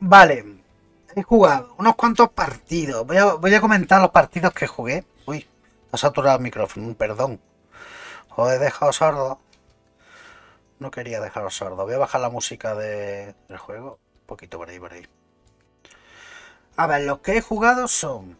Vale, he jugado unos cuantos partidos. Voy a comentar los partidos que jugué. Uy, ha saturado el micrófono, perdón. Os he dejado sordo. No quería dejaros sordo. Voy a bajar la música del juego. Un poquito por ahí, por ahí. A ver, los que he jugado son.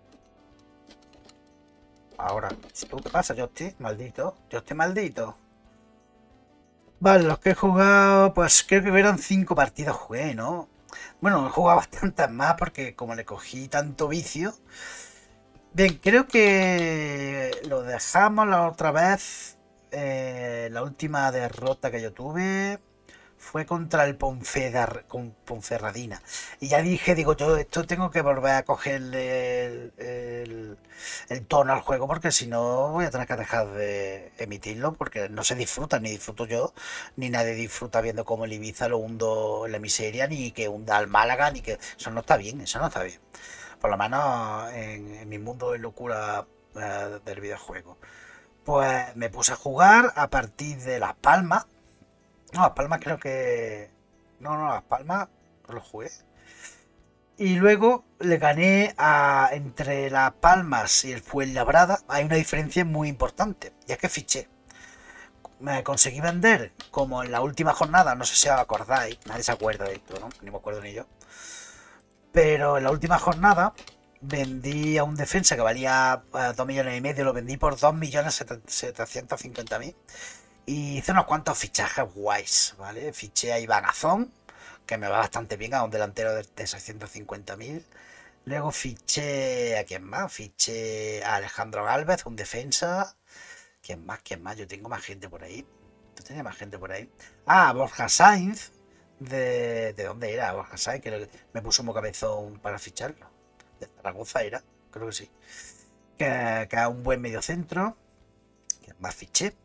Ahora, ¿tú qué pasa? Yo estoy maldito. Yo estoy maldito. Vale, los que he jugado, pues creo que hubieron 5 partidos jugué, ¿no? Bueno, he jugado bastantes más porque como le cogí tanto vicio. Bien, creo que lo dejamos la otra vez. La última derrota que yo tuve fue contra el con Ponferradina. Y ya dije, digo, yo esto tengo que volver a cogerle el tono al juego porque si no voy a tener que dejar de emitirlo porque no se disfruta, ni disfruto yo, ni nadie disfruta viendo cómo el Ibiza lo hundo en la miseria, ni que hunda al Málaga, ni que... Eso no está bien, eso no está bien. Por lo menos en mi mundo de locura del videojuego. Pues me puse a jugar a partir de Las Palmas. No, Las Palmas creo que... No, Las Palmas lo jugué. Y luego le gané a... Entre Las Palmas y el Fuenlabrada hay una diferencia muy importante. Y es que fiché. Me conseguí vender como en la última jornada, no sé si os acordáis, nadie se acuerda de esto, ¿no? Ni me acuerdo ni yo. Pero en la última jornada vendí a un defensa que valía 2 millones y medio, lo vendí por 2.750.000 y hice unos cuantos fichajes guays, ¿vale? Fiché a Iván Azón, que me va bastante bien, a un delantero de 650.000. Luego fiché a quién más, fiché a Alejandro Gálvez, un defensa. ¿Quién más? ¿Quién más? Yo tengo más gente por ahí. Yo tenía más gente por ahí. Ah, Borja Sainz. ¿De dónde era Borja Sainz? Que me puso un cabezón para ficharlo. De Zaragoza era, creo que sí. Que es un buen mediocentro. ¿Quién más fiché?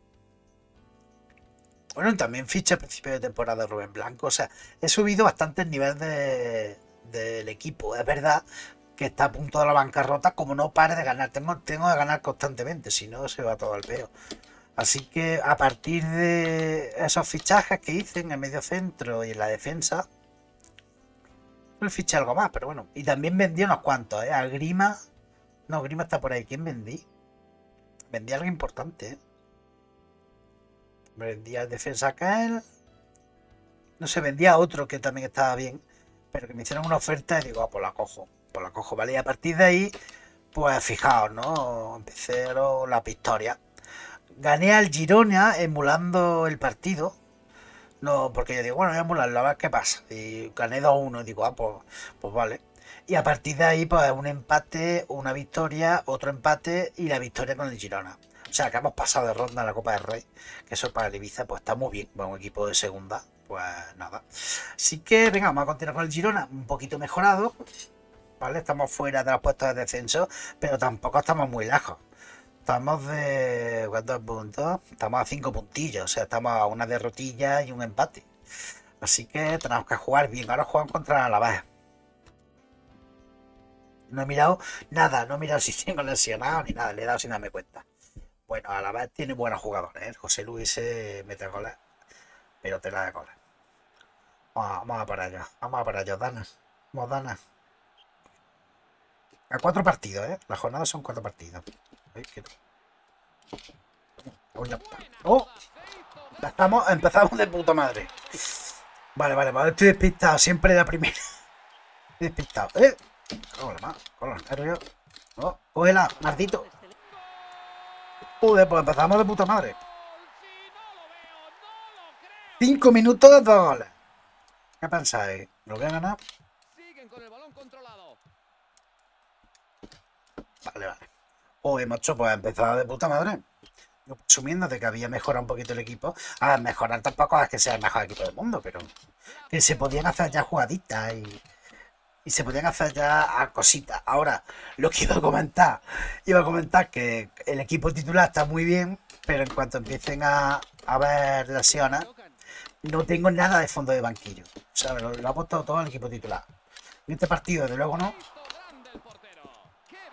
Bueno, también fiché a principio de temporada Rubén Blanco. O sea, he subido bastante el nivel del equipo. Es verdad que está a punto de la bancarrota como no pare de ganar. Tengo que ganar constantemente, si no se va todo al peo. Así que a partir de esos fichajes que hice en el medio centro y en la defensa, no fiché algo más, pero bueno. Y también vendí unos cuantos, ¿eh? A Grima. No, Grima está por ahí. ¿Quién vendí? Vendí algo importante, ¿eh? Vendí al defensa aquel. No sé, vendí a otro que también estaba bien. Pero que me hicieron una oferta y digo, ah, pues la cojo. Pues la cojo, ¿vale? Y a partir de ahí, pues fijaos, ¿no? Empecé la victoria. Gané al Girona emulando el partido. No, porque yo digo, bueno, voy a emularlo, a ver qué pasa. Y gané 2-1 y digo, ah, pues vale. Y a partir de ahí, pues un empate, una victoria, otro empate y la victoria con el Girona. O sea, que hemos pasado de ronda en la Copa del Rey. Que eso para el Ibiza, pues está muy bien. Para un equipo de segunda, pues nada. Así que, venga, vamos a continuar con el Girona. Un poquito mejorado, ¿vale? Estamos fuera de los puestos de descenso, pero tampoco estamos muy lejos. Estamos de... ¿Cuántos puntos? Estamos a 5 puntillos, o sea, estamos a una derrotilla y un empate. Así que tenemos que jugar bien. Ahora juegan contra la baja. No he mirado nada, no he mirado si tengo lesionado ni nada, le he dado sin darme cuenta. Bueno, a la vez tiene buenos jugadores, ¿eh? José Luis mete goles, pero te la de goles. Vamos a para allá, vamos a para allá, Dana. Vamos, Dana. A 4 partidos, ¿eh? Las jornadas son 4 partidos. Ay, ¡Oh! Empezamos de puta madre. Vale, estoy despistado, siempre la primera. Estoy despistado. Con los nervios. No, cógela, maldito. Joder, pues empezamos de puta madre. 5 minutos de 2 goles. ¿Qué pensáis? ¿Lo voy a ganar? Vale. Joder, macho, pues empezado de puta madre. Asumiendo de que había mejorado un poquito el equipo. A ver, mejorar tampoco es que sea el mejor equipo del mundo, pero que se podían hacer ya jugaditas y se podían hacer ya cositas. Ahora, lo que iba a comentar que el equipo titular está muy bien, pero en cuanto empiecen a ver lesiones, no tengo nada de fondo de banquillo. O sea, lo ha apostado todo el equipo titular. En este partido, de luego no.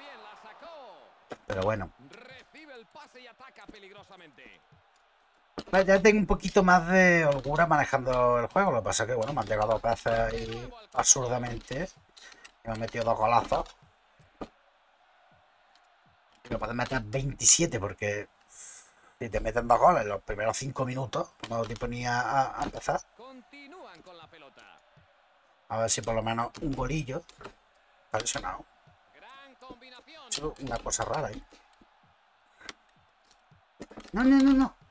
Pero bueno. Ya tengo un poquito más de holgura manejando el juego. Lo que pasa es que, bueno, me han llegado dos veces ahí absurdamente. Y me han metido dos golazos. Y me pueden meter 27 porque si te meten dos goles en los primeros 5 minutos, no te ponía a empezar. A ver si por lo menos un golillo. Está lesionado. Es una cosa rara ahí. No, no, no, no.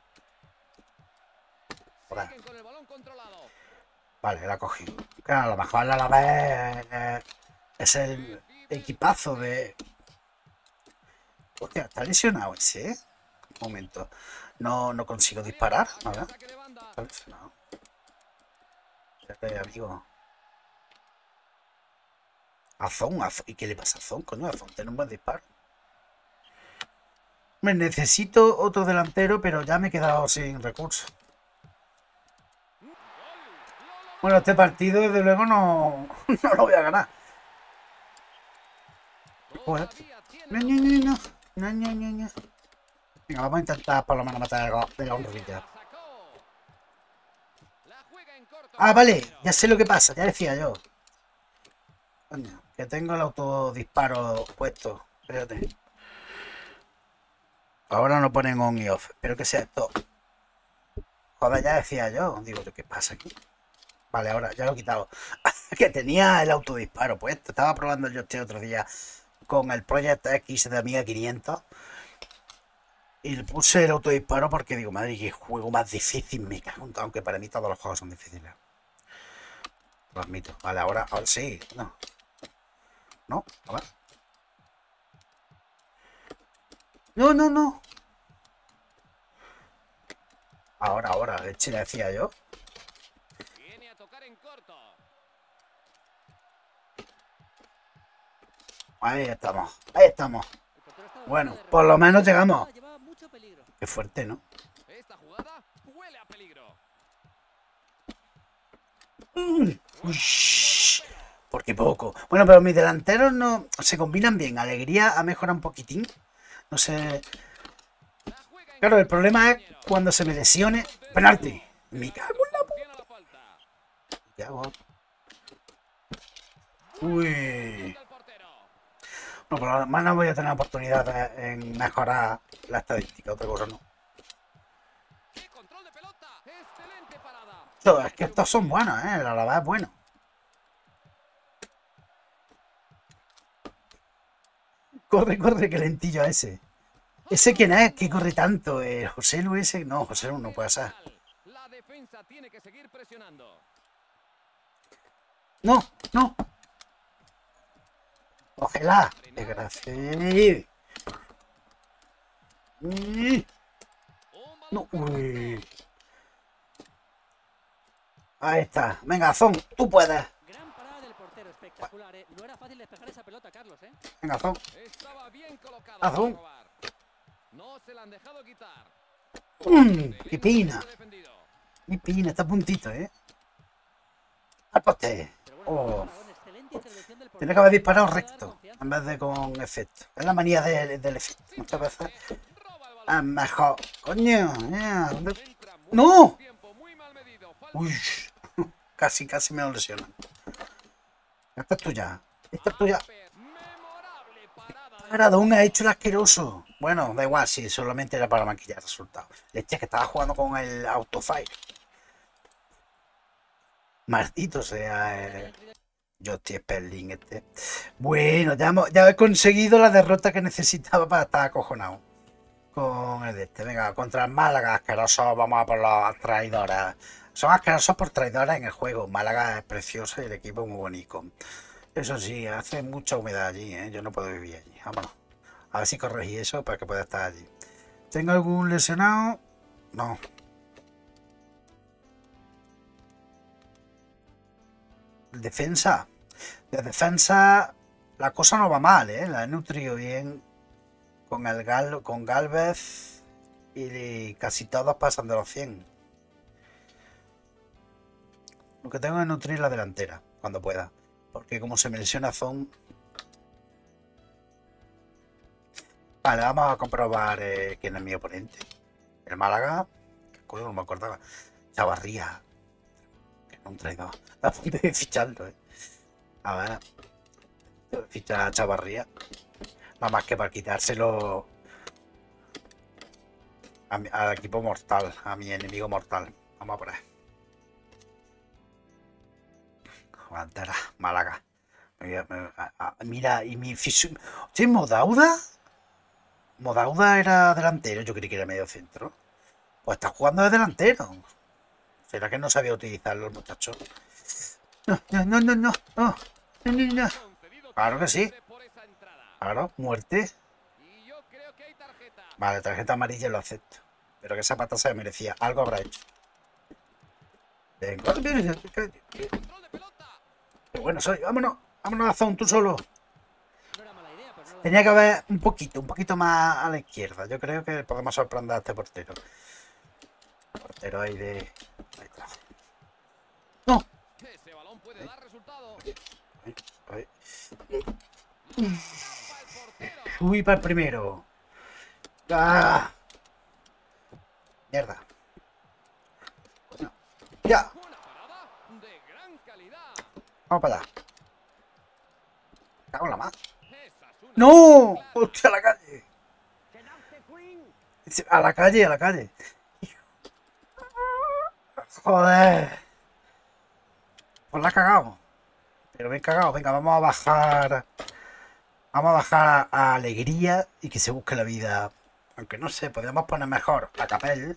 Vale, la cogí. Claro, a lo mejor la Alavés es el equipazo de... Hostia, está lesionado ese, ¿eh? Un momento. No consigo disparar. A ver. Está lesionado. Espérate, amigo. Azón. ¿Y qué le pasa a Azón? Coño, Azón tiene un buen disparo. Me necesito otro delantero, pero ya me he quedado sin recursos. Bueno, este partido desde luego no lo voy a ganar. Joder. No. Venga, vamos a intentar por lo menos matar de la honrilla. Ah, vale, ya sé lo que pasa, ya decía yo. Coño, que tengo el autodisparo puesto. Espérate. Ahora no ponen on y off. Espero que sea esto. Joder, ya decía yo. Digo, ¿qué pasa aquí? Vale, ahora ya lo he quitado. Que tenía el autodisparo puesto. Estaba probando yo este otro día con el Project X de Amiga 500. Y le puse el autodisparo porque digo, madre, qué juego más difícil me cago en todo. Aunque para mí todos los juegos son difíciles. Lo admito. Vale, ahora sí. No. No, a ver. No. Ahora, le decía yo. Viene a tocar en corto. Ahí estamos. Bueno, por lo menos llegamos. Qué fuerte, ¿no? Esta jugada huele a peligro. Porque poco. Bueno, pero mis delanteros no se combinan bien. Alegría ha mejorado un poquitín. No sé. Claro, el problema es cuando se me lesione. Penalti. Me cago en la puta. ¿Qué hago? Uy. No, pero además no voy a tener oportunidad en mejorar la estadística. Otra cosa no. Es que estos son buenos, ¿eh? La verdad es bueno. Corre, que lentillo ese. ¿Ese quién es? ¿Qué corre tanto? ¿José Luis? No, José Luis no puede ser. No. Cógela. Desgracia. No, uy. Ahí está. Venga, Zon, tú puedes. Gran parada del portero, espectacular, ¿eh? No era fácil despejar esa pelota, Carlos, ¿eh? Venga, Zon. Estaba bien colocado. Zon. No se la han dejado quitar. ¡Qué pina! ¡Qué pina! Está a puntito, ¿eh? ¡Al poste! ¡Oh! Tiene que haber disparado recto en vez de con efecto. Es la manía del efecto. Muchas veces es mejor. ¡Coño! ¡No! ¡Uy! Casi me lo lesionan. Esta es tuya. Maradona ha hecho el asqueroso. Bueno, da igual, si solamente era para maquillar el resultado. Leche, que estaba jugando con el autofire. Maldito sea Justy Sperling este. Bueno, ya he conseguido la derrota que necesitaba para estar acojonado. Con el de este. Venga, contra el Málaga, asquerosos, vamos a por los traidores. Son asquerosos por traidores en el juego. Málaga es precioso y el equipo es muy bonito. Eso sí, hace mucha humedad allí, ¿eh? Yo no puedo vivir allí. Vámonos. A ver si corregí eso para que pueda estar allí. ¿Tengo algún lesionado? No. Defensa. De defensa la cosa no va mal, ¿eh? La he nutrido bien con con Galvez y casi todos pasan de los 100. Lo que tengo es nutrir la delantera cuando pueda. Porque como se me lesiona Zon. Vale, vamos a comprobar quién es mi oponente. El Málaga. Coño, no me acordaba. Chavarría. Que no un traidor. A punto de ficharlo, A ver. Fichar a Chavarría. Nada más que para quitárselo al equipo mortal. A mi enemigo mortal. Vamos a por ahí. Guantera, Málaga. Mira, y mi fisio. ¿Sí, Modauda? Modauda era delantero, yo creí que era medio centro. Pues está jugando de delantero. ¿Será que no sabía utilizarlo el muchacho? No, no, no, no, no, no, no, no, no. Claro que sí. Claro, muerte. Vale, tarjeta amarilla lo acepto. Pero que esa pata se merecía. Algo habrá hecho. Venga, qué bueno soy. Vámonos. Vámonos a Zone, tú solo. Tenía que haber un poquito más a la izquierda. Yo creo que podemos sorprender a este portero. Portero ahí de... Ahí está. ¡No! Ahí. Uy, para el primero. ¡Ah! Mierda. Bueno, ya. Vamos para allá. Cago en la más. ¡No! ¡Hostia, a la calle! A la calle, a la calle. Joder. Pues la he cagado. Pero me he cagado. Venga, vamos a bajar. Vamos a bajar a alegría y que se busque la vida. Aunque no sé, podríamos poner mejor a Capel.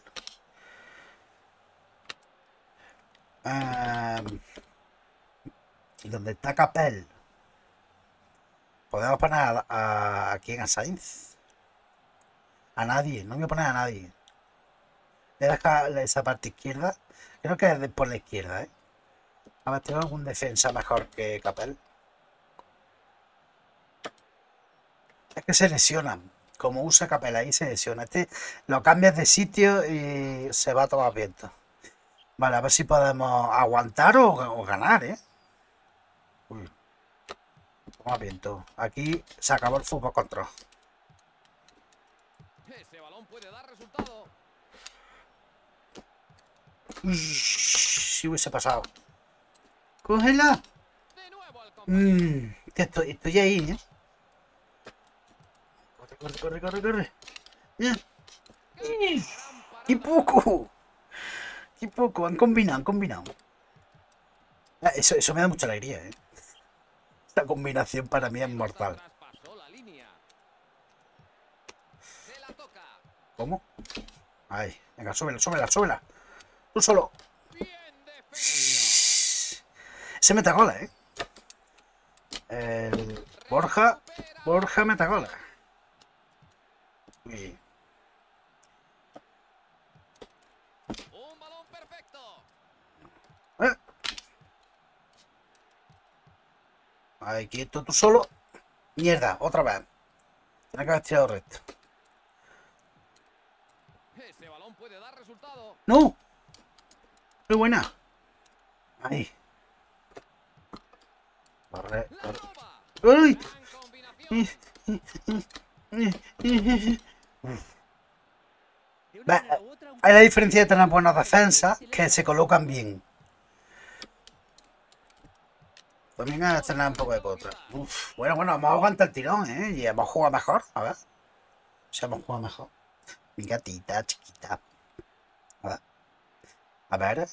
Donde está Capel. Podemos poner a quién, a Sainz. A nadie, no voy a poner a nadie. Le deja esa parte izquierda. Creo que es por la izquierda, A ver, tengo algún defensa mejor que Capel. Es que se lesionan. Como usa Capel ahí se lesiona. Este lo cambias de sitio y se va a tomar viento. Vale, a ver si podemos aguantar o ganar, Uy. Toma viento. Aquí se acabó el fútbol control. Ese balón puede dar resultado. Si hubiese pasado. ¡Cógela! Estoy ahí, Corre. Ya. ¡Qué poco! ¡Qué poco! Han combinado. Eso me da mucha alegría, Esta combinación para mí es mortal. ¿Cómo? Ahí, venga, súbela. Tú solo. Se mete gola, El Borja mete gola. Uy. Un balón perfecto. Ahí, quieto, tú solo. Mierda, otra vez. Tiene que haber tirado recto. Ese balón puede dar resultado. ¡No! ¡Qué buena! Ahí. Corre. ¡Uy! Hay la diferencia de tener buenas defensas que se colocan bien. También hay que tener un poco de contra. Bueno, vamos a aguantar el tirón, Y hemos jugado mejor. A ver. Si hemos jugado mejor. Mi gatita chiquita. A ver.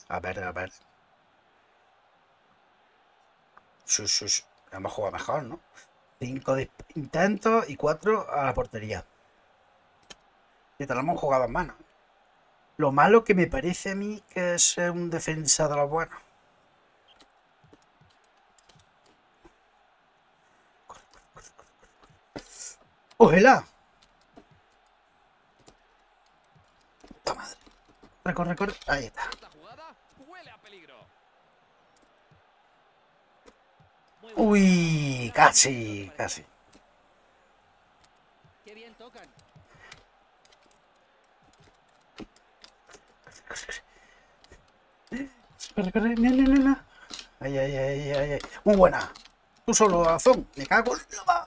Shush. Hemos jugado mejor, ¿no? 5 intentos y 4 a la portería. Y te lo hemos jugado en mano. Lo malo que me parece a mí que es un defensa de los buenos. ¡Ójela! ¡Puta madre! Corre. Ahí está. Uy, casi. Qué bien tocan. Corre. No. Ay. Muy buena. Tú solo, Azón. Me cago en la...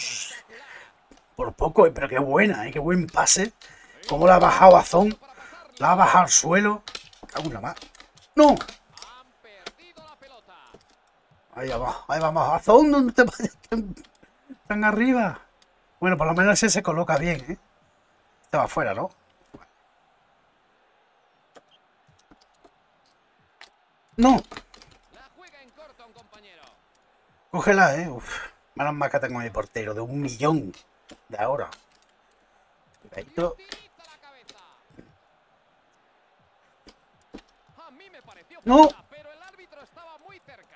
Por poco, pero qué buena, qué buen pase. Cómo la ha bajado Azón. La va a bajar al suelo. Cago en la más. ¡No! Han perdido la pelota. Ahí vamos, ahí vamos. ¿Hasta dónde no te vayas tan arriba? Bueno, por lo menos ese se coloca bien, ¿eh? Este va afuera, ¿no? ¡No! La juega en corto a un compañero. Cógela, ¿eh? Uf. Menos mal que tengo mi portero de 1.000.000 de ahora. Y utiliza la cabeza. A mí me pareció ¡No! falta, pero el árbitro estaba muy cerca.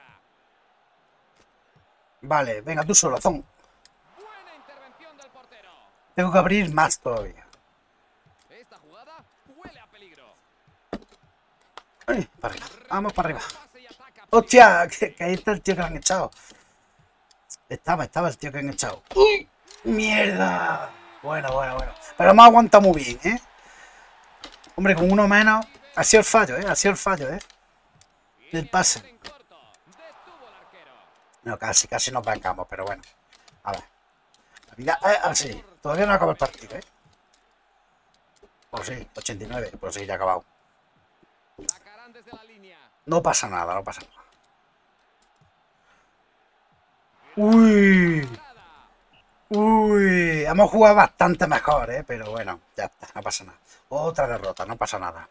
Vale, venga, tú solo, Zon. Buena intervención del portero. Tengo que abrir más todavía. Esta jugada huele a peligro. Ay, para arriba. Vamos para arriba. Pase y ataca. ¡Hostia! Que ahí está el tío que han echado. Estaba el tío que han echado. ¡Uy! ¡Mierda! Bueno. Pero hemos aguantado muy bien, ¿eh? Hombre, con uno menos. Ha sido el fallo, ¿eh? Ha sido el fallo, ¿eh? Del pase. En corto. Detuvo el arquero. No, casi nos vengamos, pero bueno. A ver. La vida así. Todavía no acaba el partido, ¿eh? Pues sí, 89. Pues sí, ya ha acabado. Sacarán desde la línea. No pasa nada, no pasa nada. ¡Uy! ¡Uy! Hemos jugado bastante mejor, ¿eh? Pero bueno, ya está, no pasa nada. Otra derrota, no pasa nada.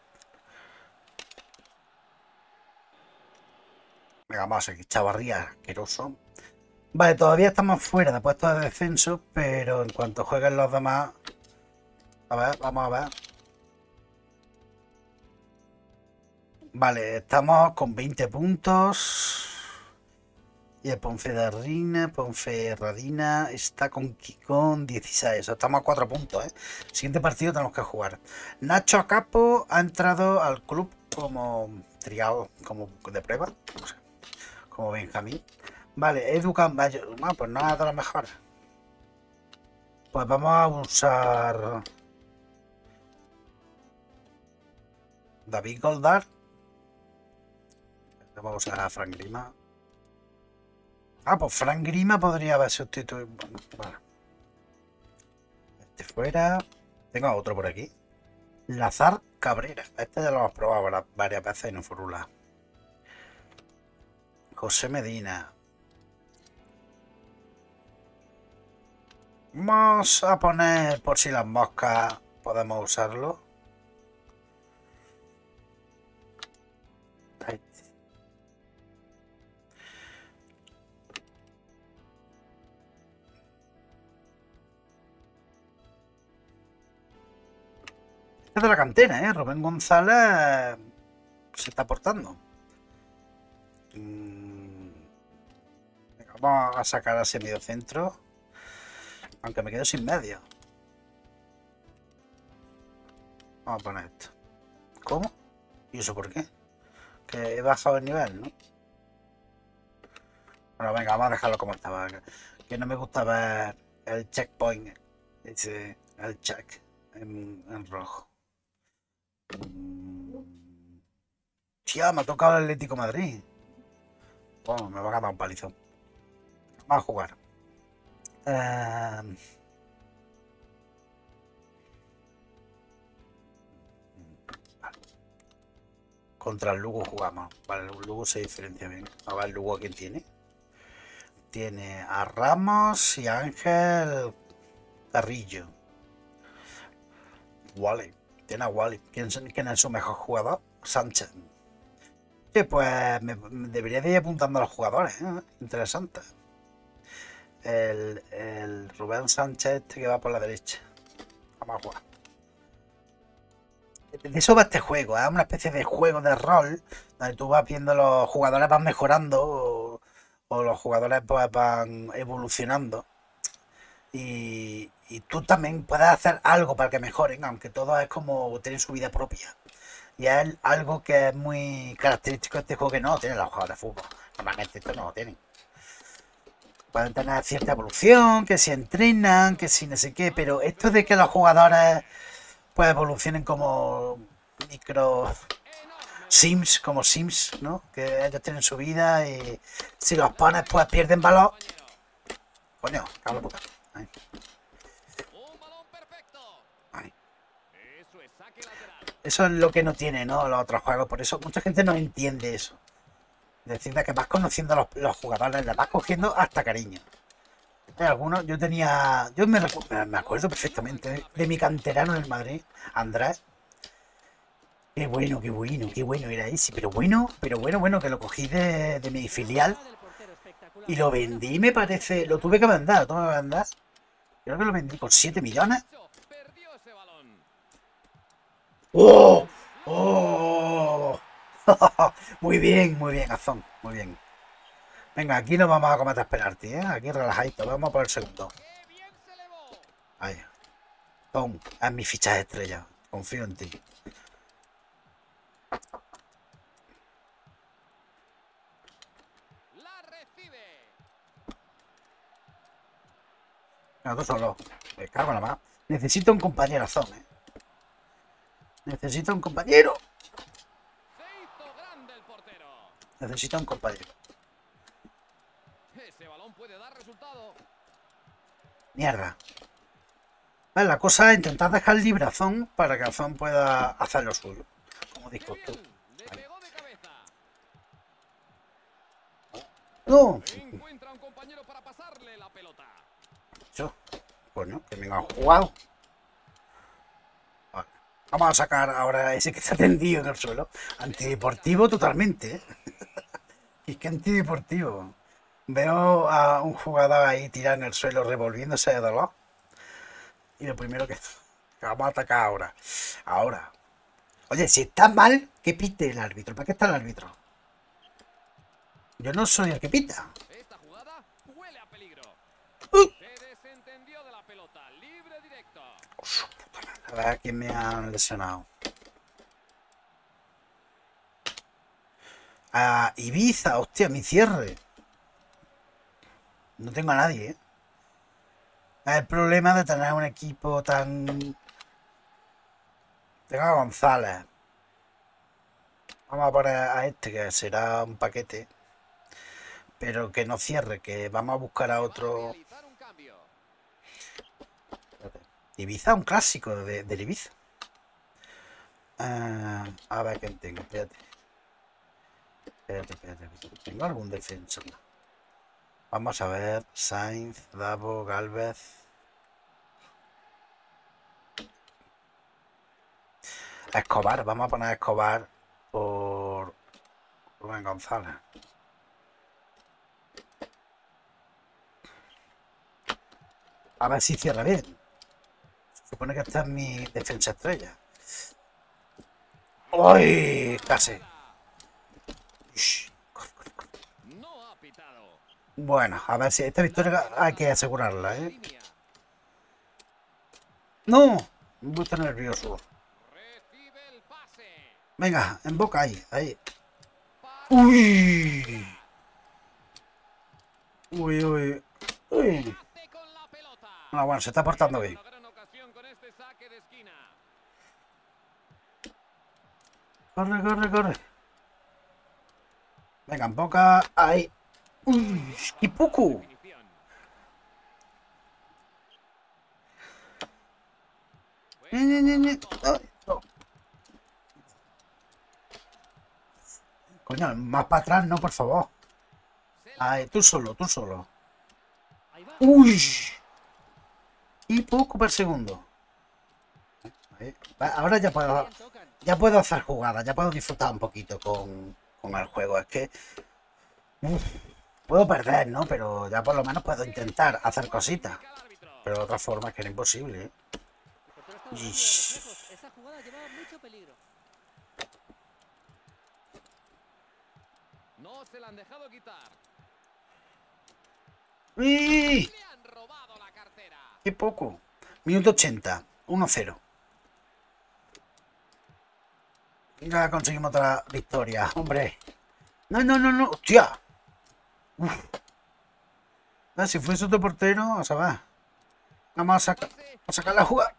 Venga, vamos a seguir. Chavarría, asqueroso. Vale, todavía estamos fuera de puestos de descenso, pero en cuanto jueguen los demás... A ver, vamos a ver. Vale, estamos con 20 puntos. Y el Ponferradina está con 16. O sea, estamos a 4 puntos, ¿eh? Siguiente partido tenemos que jugar. Nacho Capo ha entrado al club como trial, como de prueba. No sé, como Benjamín. Vale, Edu Camballo. Bueno, pues nada de lo mejor. Pues vamos a usar David Goldar. Vamos a usar a Frank Grima. Ah, pues Frank Grima podría haber sustituido. Vale. Este fuera. Tengo a otro por aquí. Lazar Cabrera. Este ya lo hemos probado varias veces y no furula. José Medina. Vamos a poner, por si las moscas podemos usarlo. Ahí. Este es de la cantera, ¿eh? Rubén González se está aportando. Venga, vamos a sacar a ese medio centro. Aunque me quedo sin medio. Vamos a poner esto. ¿Cómo? ¿Y eso por qué? Que he bajado el nivel, ¿no? Bueno, venga, vamos a dejarlo como estaba. Que no me gusta ver el checkpoint. El check en rojo. Tía, me ha tocado el Atlético de Madrid. Bueno, me va a dar un palizón. Vamos a jugar. Vale. Contra el Lugo jugamos. Vale, el Lugo se diferencia bien. A ver, el Lugo, ¿quién tiene? Tiene a Ramos y a Ángel Carrillo. Wally. Tiene a Wally. ¿Quién es su mejor jugador? Sánchez. Sí, pues me debería de ir apuntando a los jugadores, ¿eh? Interesante. El Rubén Sánchez este que va por la derecha. Vamos a jugar. De eso va este juego, es una especie de juego de rol donde tú vas viendo los jugadores van mejorando o los jugadores pues van evolucionando y tú también puedes hacer algo para que mejoren, aunque todo es como tienen su vida propia. Y es algo que es muy característico de este juego que no tienen los jugadores de fútbol. Normalmente esto no lo tienen. Pueden tener cierta evolución, que si entrenan, que si no sé qué, pero esto de que los jugadores pues evolucionen como micro Sims, como Sims, ¿no? Que ellos tienen su vida y si los pones pues pierden valor. Coño, cago en la puta. Un balón perfecto. Ahí. Eso es saque lateral. Eso es lo que no tiene, ¿no? Los otros juegos. Por eso mucha gente no entiende eso. Es decir, de que vas conociendo a los jugadores, le vas cogiendo hasta cariño. Hay algunos, yo me acuerdo perfectamente de mi canterano en el Madrid, Andrés. Qué bueno, qué bueno, qué bueno era ese. Pero bueno, que lo cogí de mi filial y lo vendí, me parece. Lo tuve que vender, lo tuve que vender. Creo que lo vendí por 7 millones. Perdió ese balón. ¡Oh! ¡Oh! Muy bien, Azón, muy bien. Venga, aquí no vamos a cometer penalti, ¿eh? Aquí relajadito, vamos por el segundo. ¡Qué bien se elevó! Ahí. Tom, haz mi ficha estrella. Confío en ti. La recibe. Venga, tú solo. Me cago en la mano. Necesito un compañero, Azón, ¿eh? Necesito un compañero. Se hizo grande el portero. Necesito un compañero. Ese balón puede dar resultado. Mierda. Vale, la cosa es intentar dejar libre a Azón para que Azón pueda hacer lo suyo. Como ¡Qué dices tú. bien! Le pegó de cabeza. No. Encuentra un compañero para pasarle la pelota. Yo. Coño, que me han jugado. Vale. Vamos a sacar ahora ese que está tendido en el suelo. Antideportivo totalmente, ¿eh? Es que antideportivo. Veo a un jugador ahí tirado en el suelo revolviéndose de dolor. Y lo primero que vamos a atacar ahora. Ahora. Oye, si está mal, que pite el árbitro. ¿Para qué está el árbitro? Yo no soy el que pita. Esta jugada huele a peligro. ¡Uy! Se desentendió de la pelota. Libre directo. A ver quién me ha lesionado. A Ibiza, hostia, mi cierre. No tengo a nadie, ¿eh? El problema de tener un equipo tan... Tengo a González. Vamos a poner a este que será un paquete. Pero que no cierre, que vamos a buscar a Va a otro... realizar un cambio. Ibiza, un clásico del Ibiza. A ver quién tengo, espérate. Espérate. ¿Tengo algún defensa? Vamos a ver. Sainz, Davo, Galvez. Escobar, vamos a poner a Escobar por Rubén González. A ver si cierra bien. Se supone que esta es mi defensa estrella. ¡Uy! Casi. Shh. No ha pitado. Bueno, a ver si esta victoria hay que asegurarla, ¿eh? Línea. ¡No! Me gusta nervioso. Recibe el pase. Venga, en boca ahí. Para- ¡Uy! ¡Uy! Bate con la pelota. No, bueno, se está portando Tiene bien. una gran ocasión con este saque de esquina. Corre. Venga, en boca ahí. ¡Uy! ¡Qué poco! Definición. Ay, no. Coño, más para atrás, no, por favor. Ay, tú solo. ¡Uy! Y poco por segundo. Ahí. Ahora ya puedo hacer jugadas, ya puedo disfrutar un poquito con el juego. Es que puedo perder, ¿no? Pero ya por lo menos puedo intentar hacer cositas. Indica el árbitro. Pero de otra forma es que era imposible, ¿eh? Ish. Esa jugada llevaba mucho peligro. No se la han dejado quitar. ¡Uy! Le han robado la cartera. ¡Qué poco! Minuto 80, 1-0. Ya conseguimos otra victoria, hombre. No. ¡Hostia! Uf. Si fuese otro portero, a saber. Vamos a sacar la jugada.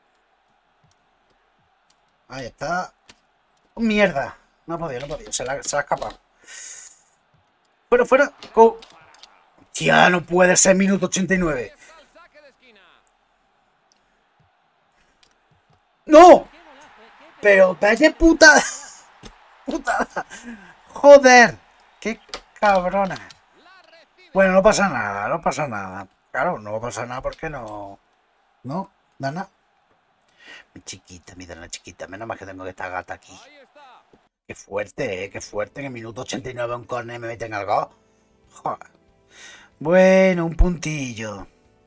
Ahí está. ¡Oh, mierda! No ha podido. Se la ha escapado. Fuera. ¡Hostia! No puede ser minuto 89. Está el saque de esquina. ¡No! ¡Qué golazo! ¡Qué Pero vaya putada. Putada. Joder. Qué cabrona. La recibe. Bueno, no pasa nada, no pasa nada. Claro, no va a pasar nada porque no. No, Dana. Mi chiquita, mi Dana chiquita. Menos mal que tengo esta gata aquí. Ahí está. Qué fuerte, ¿eh? Qué fuerte. En el minuto 89 un córner me meten al gol. Joder. Bueno, un puntillo.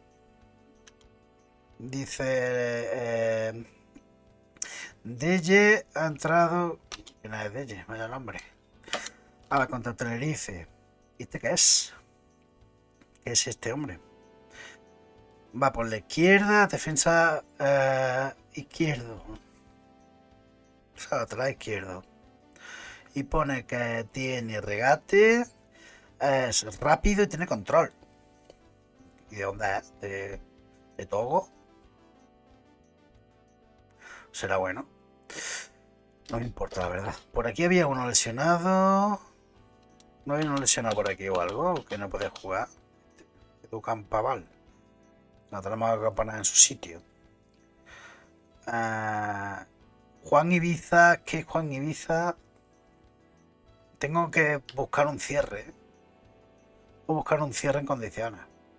Dice. Deye ha entrado. ¿Quién es Deye? Vaya nombre. A la contra Tenerife. ¿Y este qué es? ¿Qué es este hombre? Va por la izquierda, defensa izquierdo. O sea, atrás izquierdo. Y pone que tiene regate, es rápido y tiene control. ¿Y de dónde es? ¿De Togo? Será bueno. No me importa, la verdad. Por aquí había uno lesionado. ¿No hay uno lesionado por aquí o algo? Que no puede jugar. Educan Paval. No tenemos que poner en su sitio. Juan Ibiza. ¿Qué es Juan Ibiza? Tengo que buscar un cierre. O buscar un cierre en condiciones.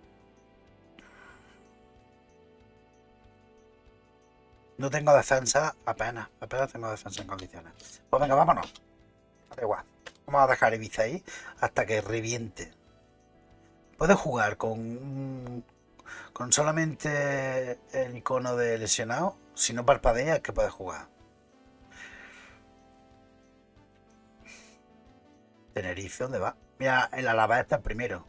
No tengo defensa apenas. Apenas tengo defensa en condiciones. Pues venga, vámonos. Da igual. Vamos a dejar Ibiza ahí hasta que reviente. Puedo jugar con solamente el icono de lesionado. Si no parpadea, es que puede jugar. Tenerife, ¿dónde va? Mira, el Alavés está primero.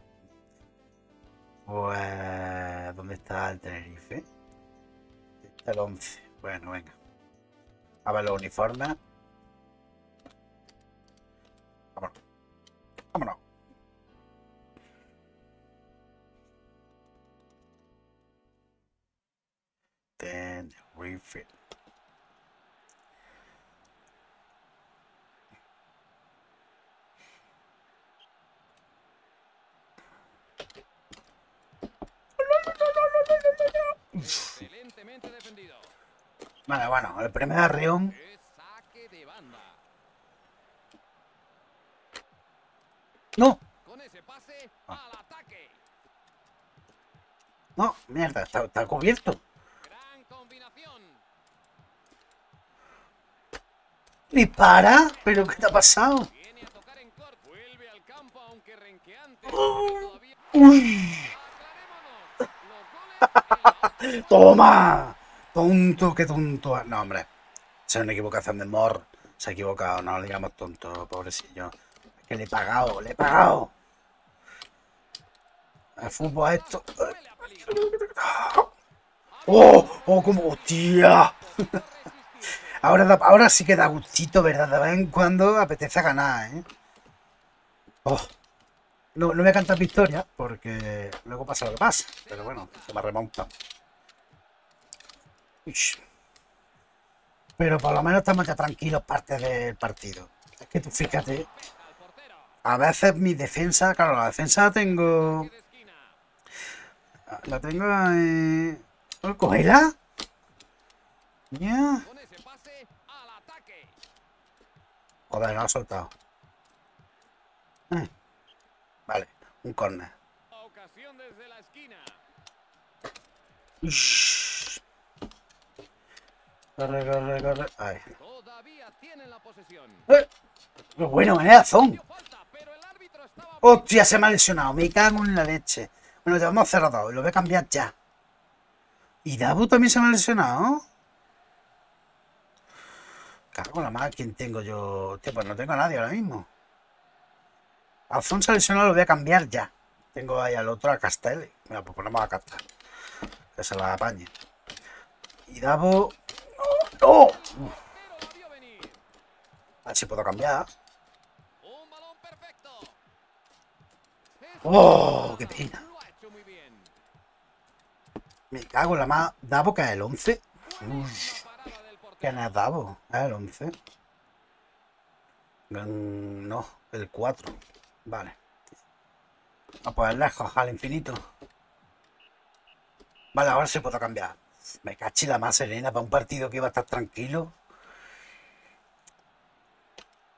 Pues, ¿dónde está el Tenerife? Está el 11. Bueno, venga. A ver los uniformes. Vámonos. Vámonos. Tenerife. Excelentemente defendido. Vale, bueno, el primer arreón. Es saque de banda. ¡No! Con ese pase al ataque. ¡No! Mierda, está cubierto. Gran combinación. ¡Dispara! ¿Pero qué te ha pasado? Viene a tocar en corto. Vuelve al campo aunque renqueante. ¡Oh! Todavía. ¡Uy! Aclarémonos. Los goles en la ¡Toma! Tonto, qué tonto. No, hombre. Es una equivocación de Mor. Se ha equivocado, no le digamos tonto, pobrecillo. Es que le he pagado, le he pagado. El fútbol es esto. huele a peligro. ¡Oh! ¡Oh, como! ¡Hostia! Ahora sí que da gustito, ¿verdad? De vez en cuando apetece ganar, ¿eh? Oh. No voy a cantar victoria porque luego pasa lo que pasa. Pero bueno, se me remonta. Uish. Pero por lo menos estamos ya tranquilos parte del partido. Es que tú fíjate, Al portero. a veces mi defensa, claro, la defensa la tengo. De esquina. La tengo. ¿Cógela? Ya. Con ese pase al ataque. Joder, no lo ha soltado. Vale, un córner. Ocasión desde la esquina. Uish. Corre. Ay. Todavía tienen la posesión. Qué bueno, Azón. Dio falta, pero el árbitro estaba. Hostia, se me ha lesionado. Me cago en la leche. Bueno, ya vamos 0-2. Lo voy a cambiar ya. ¿Y Dabu también se me ha lesionado? Cago en la madre, ¿quién tengo yo? Hostia, pues no tengo a nadie ahora mismo. Azón se ha lesionado, lo voy a cambiar ya. Tengo ahí al otro, a Castelli. Mira, pues ponemos a Casta. Que se la apañe. Y Dabu. ¡No! Pero la vio venir. A ver si puedo cambiar. Un balón perfecto. ¡Oh! ¡Qué pena! Lo ha hecho muy bien. Me cago en la madre. ¿Davo que es el 11? Buena parada del portero. ¿Quién es Davo? ¿Es el 11? No, el 4. Vale. A pues lejos, al infinito. Vale, ahora sí puedo cambiar. Me caché la más serena para un partido que iba a estar tranquilo.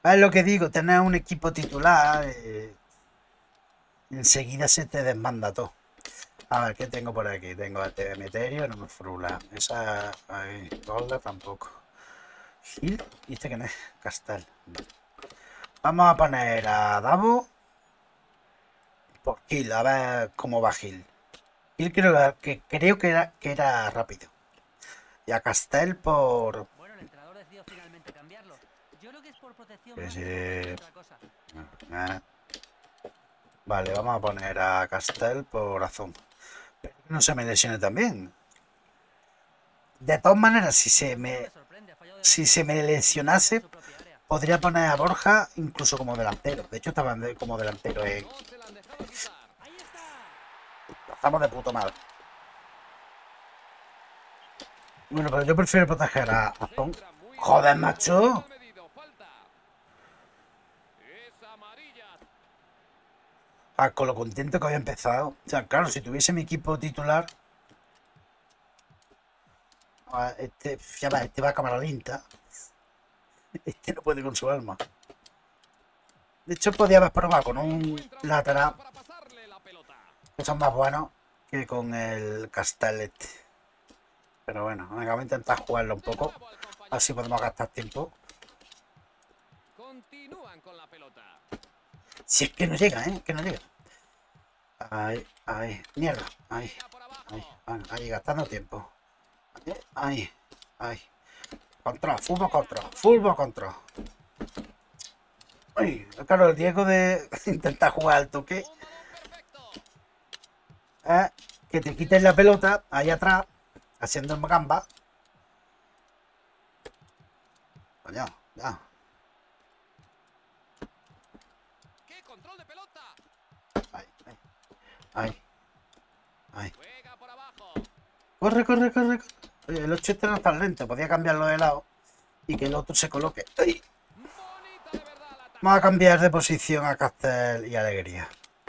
Es lo que digo, tener un equipo titular, enseguida se te desmanda todo. A ver, ¿qué tengo por aquí? Tengo a Emeterio, no me frula. Esa, ahí, Golda tampoco. Gil, ¿y este quién es? Castel. Vale. Vamos a poner a Davo por Gil, a ver cómo va Gil. Gil creo que era rápido. Y a Castel por... Bueno, el entrenador decidió finalmente cambiarlo. Yo creo que es por protección Que más sí. que otra cosa. Vale, vamos a poner a Castel por Azón. Pero que no se me lesione también. De todas maneras, Me sorprende, ha fallado si se me demasiado lesionase, en su propia área. podría poner a Borja incluso como delantero. De hecho, estaba como delantero en... No se la han dejado quitar. Ahí está. Estamos de puto mal. Bueno, pero yo prefiero proteger a Azón. Centra muy Joder, bien, macho. lo ha medido, falta. Es amarilla. Con lo contento que había empezado. O sea, claro, si tuviese mi equipo titular... este va a cámara lenta. Este no puede con su alma. De hecho, podía haber probado con un lateral, Para pasarle la pelota. que son más buenos que con el Castellet. Pero bueno, venga, voy a intentar jugarlo un poco. Bravo al compañero. Así podemos gastar tiempo. Continúan con la pelota. Si es que no llega, que no llega. Ahí, mierda. Ahí, Llega por abajo. ahí, gastando tiempo. Ahí. Fútbol control. Ay, claro, el riesgo de intentar jugar al toque Un balón perfecto. es que te quiten la pelota ahí atrás, haciendo el gamba. Coño, ya. ¡Qué control de pelota! Ahí. Juega por abajo. Corre. Oye, el 8 este no es tan lento, podía cambiarlo de lado y que el otro se coloque. ¡Ay! Bonita de verdad la Vamos a cambiar de posición a Castel y Alegría.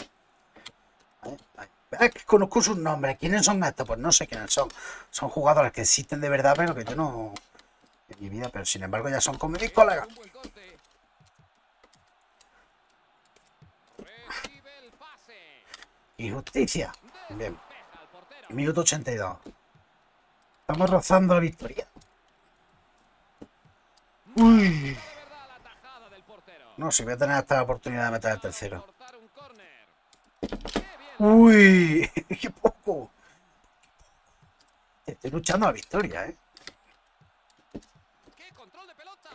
Es que conozco sus nombres. ¿Quiénes son estos? Pues no sé quiénes son. Son jugadores que existen de verdad, pero que yo no... En mi vida, pero sin embargo ya son como mis colegas. Un buen corte. Recibe el pase. Injusticia. Bien. Despeja al portero. Minuto 82. Estamos rozando la victoria. Uy. De verdad la tajada del portero. No, si voy a tener esta la oportunidad de meter el tercero. Cortar un córner. Qué bien. Uy. Qué poco. Estoy luchando a la victoria, ¡Qué control de pelota!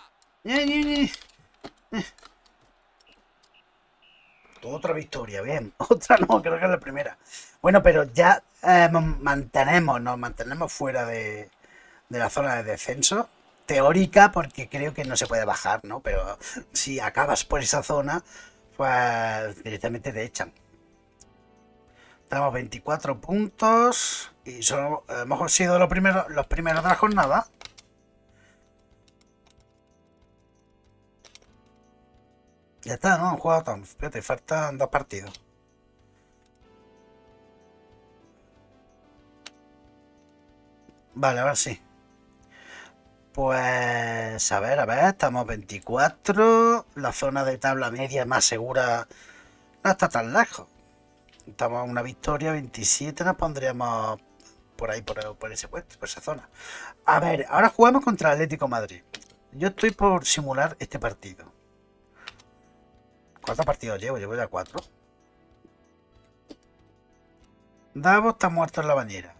Otra victoria, bien. Otra no, creo que es la primera. Bueno, pero ya nos mantenemos fuera de la zona de descenso. Teórica, porque creo que no se puede bajar, ¿no? Pero si acabas por esa zona, pues directamente te echan. Tenemos 24 puntos y solo hemos sido los primeros de la jornada. Ya está, no han jugado tan. Fíjate, faltan 2 partidos. Vale, ahora sí. Pues a ver, estamos 24. La zona de tabla media más segura no está tan lejos. Estamos a una victoria, 27. Nos pondríamos por ahí, por ese puesto, por esa zona. A ver, ahora jugamos contra el Atlético de Madrid. Yo estoy por simular este partido. ¿Cuántos partidos llevo? Llevo ya 4. Davo está muerto en la bañera.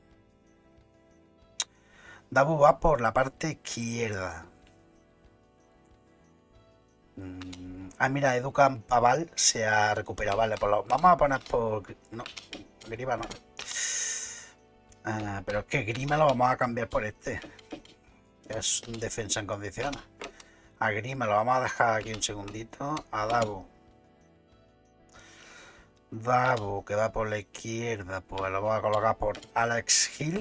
Davo va por la parte izquierda. Mira, Educan Paval se ha recuperado. Vale, pues vamos a poner por... No, Grima no. Pero es que Grima lo vamos a cambiar por este. Es un defensa en condiciones. A Grima lo vamos a dejar aquí un segundito. A Davo. Davo, que va por la izquierda, pues lo vamos a colocar por Alex Gil.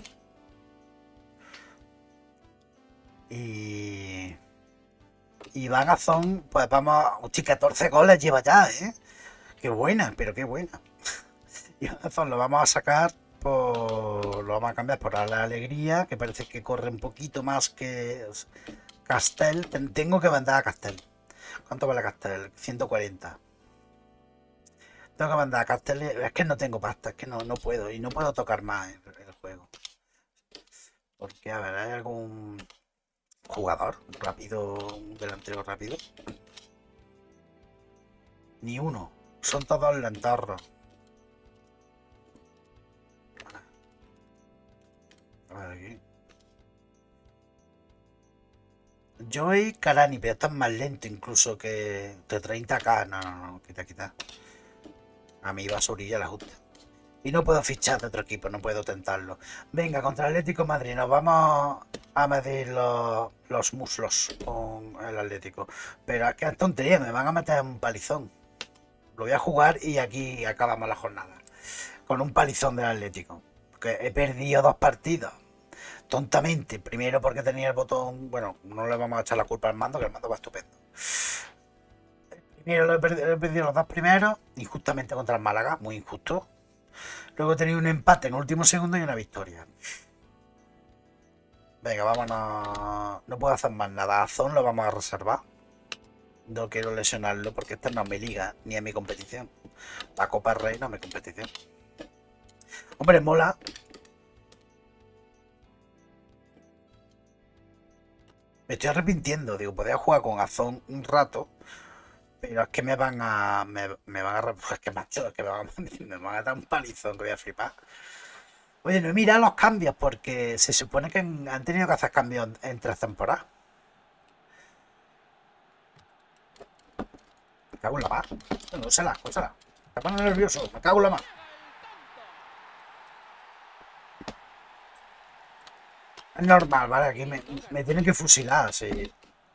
Y Iván Azón, pues vamos... Hostia, 14 goles lleva ya, Qué buena, pero qué buena. Iván Azón lo vamos a sacar por... Lo vamos a cambiar por la Alegría, que parece que corre un poquito más que Castel. Tengo que mandar a Castel. ¿Cuánto vale Castel? 140. Tengo que mandar a Castel. Es que no tengo pasta, es que no puedo. Y no puedo tocar más el juego. Porque, a ver, ¿hay algún jugador rápido, un delantero rápido? Ni uno. Son todos lentorros. A ver aquí. Joey Karani, pero está más lento incluso que de 30k. No, quita. A mi basurilla la justa. Y no puedo fichar de otro equipo, no puedo tentarlo. Venga, contra el Atlético de Madrid nos vamos a medir los muslos con el Atlético. Pero es que es tontería, me van a meter un palizón. Lo voy a jugar y aquí acabamos la jornada. Con un palizón del Atlético. Que he perdido 2 partidos. Tontamente. Primero porque tenía el botón... Bueno, no le vamos a echar la culpa al mando, que el mando va estupendo. Primero he perdido los 2 primeros. Injustamente contra el Málaga. Muy injusto. Luego he tenido un empate en el último segundo y una victoria. Venga, vámonos. No puedo hacer más nada. A Zon lo vamos a reservar. No quiero lesionarlo porque esta no es mi liga ni es mi competición. La Copa Rey no es mi competición. Hombre, mola. Me estoy arrepintiendo. Digo, podría jugar con Azón un rato. Pero es que me van a... Es que macho, es que me van a dar un palizón que voy a flipar. Oye, no he mirado los cambios porque se supone que han tenido que hacer cambios en 3 temporadas. Me cago en la mar. No, úsala. Me pone nervioso. Me cago en la mar. Es normal, ¿vale? Aquí me tienen que fusilar, sí.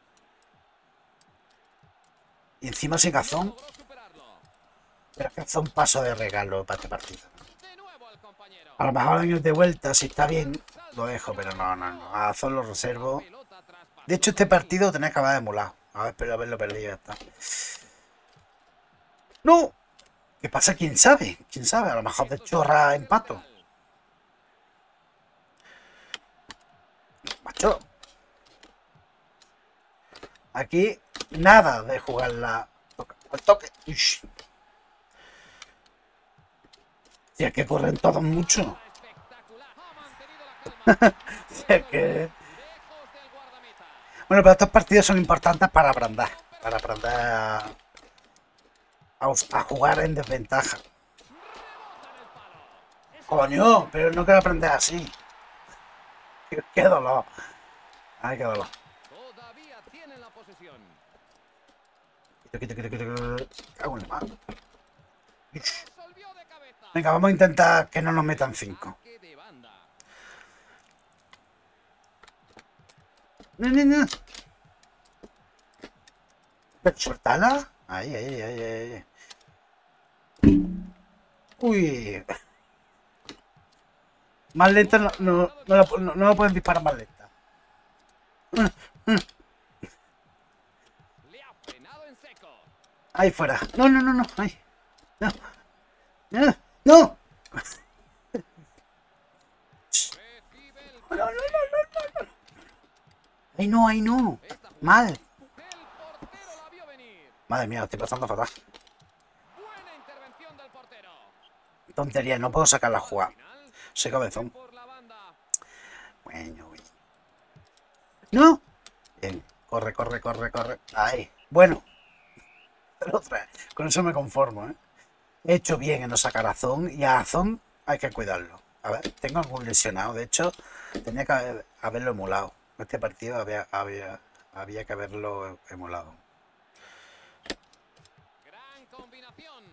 Y encima sin Gazón. Pero es que Gazón paso de regalo para este partido. A lo mejor años de vuelta, si está bien, lo dejo, pero no. A Gazón lo reservo. De hecho, este partido lo tenés que haber emulado. A ver, pero haberlo perdido, ya está. ¡No! ¿Qué pasa? ¿Quién sabe? ¿Quién sabe? A lo mejor de chorra empato. Macho. Aquí nada de jugarla al toque. Si es que corren todos mucho. Si es que... Bueno, pero estos partidos son importantes para aprender. Para aprender a jugar en desventaja. Coño, pero no quiero aprender así. Qué dolor. Ay, qué dolor. Cago en la mano. Venga, vamos a intentar que no nos metan 5. No. Suéltala. Ahí. Uy. Más lenta no la pueden disparar más lenta. Ahí fuera. No. Ahí. No. No. Ahí no. Mal. Madre mía, estoy pasando fatal. Tontería, no puedo sacar la jugada. Soy cabezón. Bueno. ¡No! Bien. Corre. Ahí. Bueno. Con eso me conformo, ¿eh? He hecho bien en no sacar a Zon. Y a Zon hay que cuidarlo. A ver, tengo algún lesionado. De hecho, tenía que haberlo emulado. Este partido había que haberlo emulado. Gran combinación.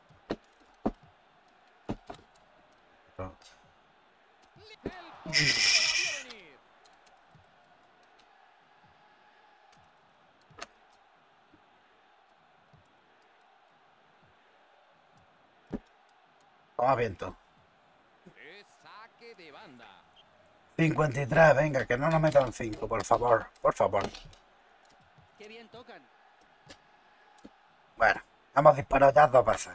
Toma viento. Es saque de banda. 53, venga, que no nos metan 5, por favor. Qué bien tocan. Bueno, hemos disparado ya 2 veces.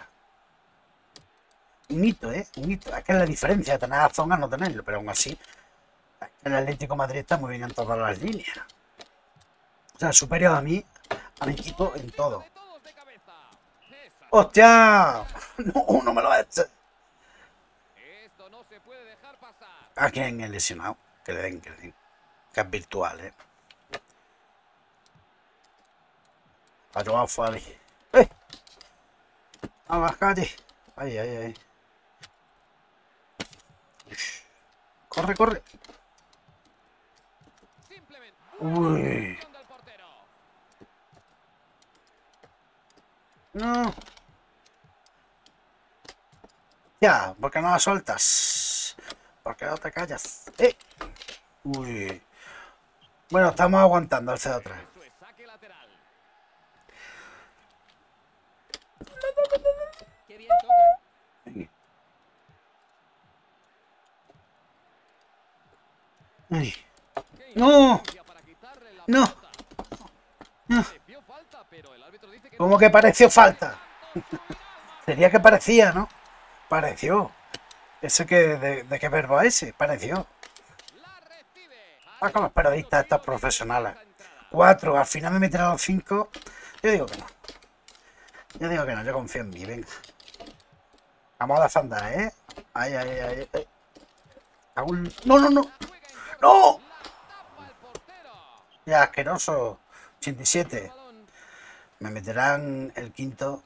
Un hito, ¿eh? Un hito. Es que es la diferencia de tener a Zon a no tenerlo, pero aún así, el Atlético de Madrid está muy bien en todas las líneas. O sea, superior a mí, a mi equipo en todo. De todos de cabeza. Esa- ¡Hostia! No, no me lo eches. Esto no se puede dejar pasar. ¿A quién he lesionado? Que le den, que le den. Que es virtual, ¿eh? Ha llevado Fabi. ¡Eh! ¡A la calle! ¡Ay, ay, ay! ¡Corre, corre! Simplemente. ¡Uy! Del portero. ¡No! Ya, ¿por qué no la sueltas? ¿Por qué no te callas? ¡Eh! ¡Uy! Bueno, estamos aguantando el 0-3. Eso es saque lateral. Qué bien tocan. ¡Ay! Qué ¡No! inteligencia para quitarle la ¡No! pelota. ¡No! Pareció falta, pero el árbitro dice que ¿Cómo que pareció falta? Sería que parecía, ¿no? Pareció. ¿Ese que de qué verbo es ese? Pareció. la recibe. Ah, con los periodistas estos profesionales. 4, al final me meterán los 5. Yo digo que no. Yo digo que no, yo confío en mí, venga. Vamos a desandar, ¿eh? Ay, ay, ay, ay. No, no, no. ¡No! Tapa el portero. Ya, asqueroso. 87. Balón. Me meterán el quinto.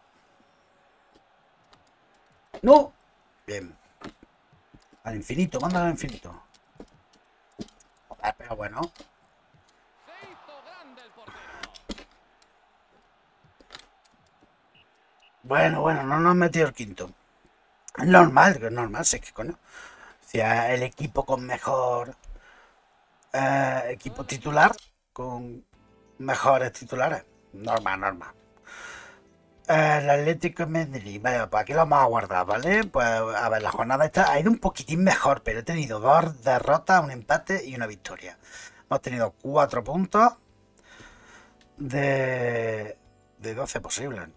¡No! Bien. Al infinito, mándalo al infinito. Joder, pero bueno. Se hizo grande el portero. Bueno, no nos han metido el quinto. Es normal, que es normal, sé que coño. Si es el equipo con mejor equipo titular, con mejores titulares. Normal. El Atlético de Madrid, vale, pues aquí lo vamos a guardar, ¿vale? Pues a ver, la jornada esta ha ido un poquitín mejor, pero he tenido 2 derrotas, un empate y una victoria. Hemos tenido 4 puntos de 12 posibles.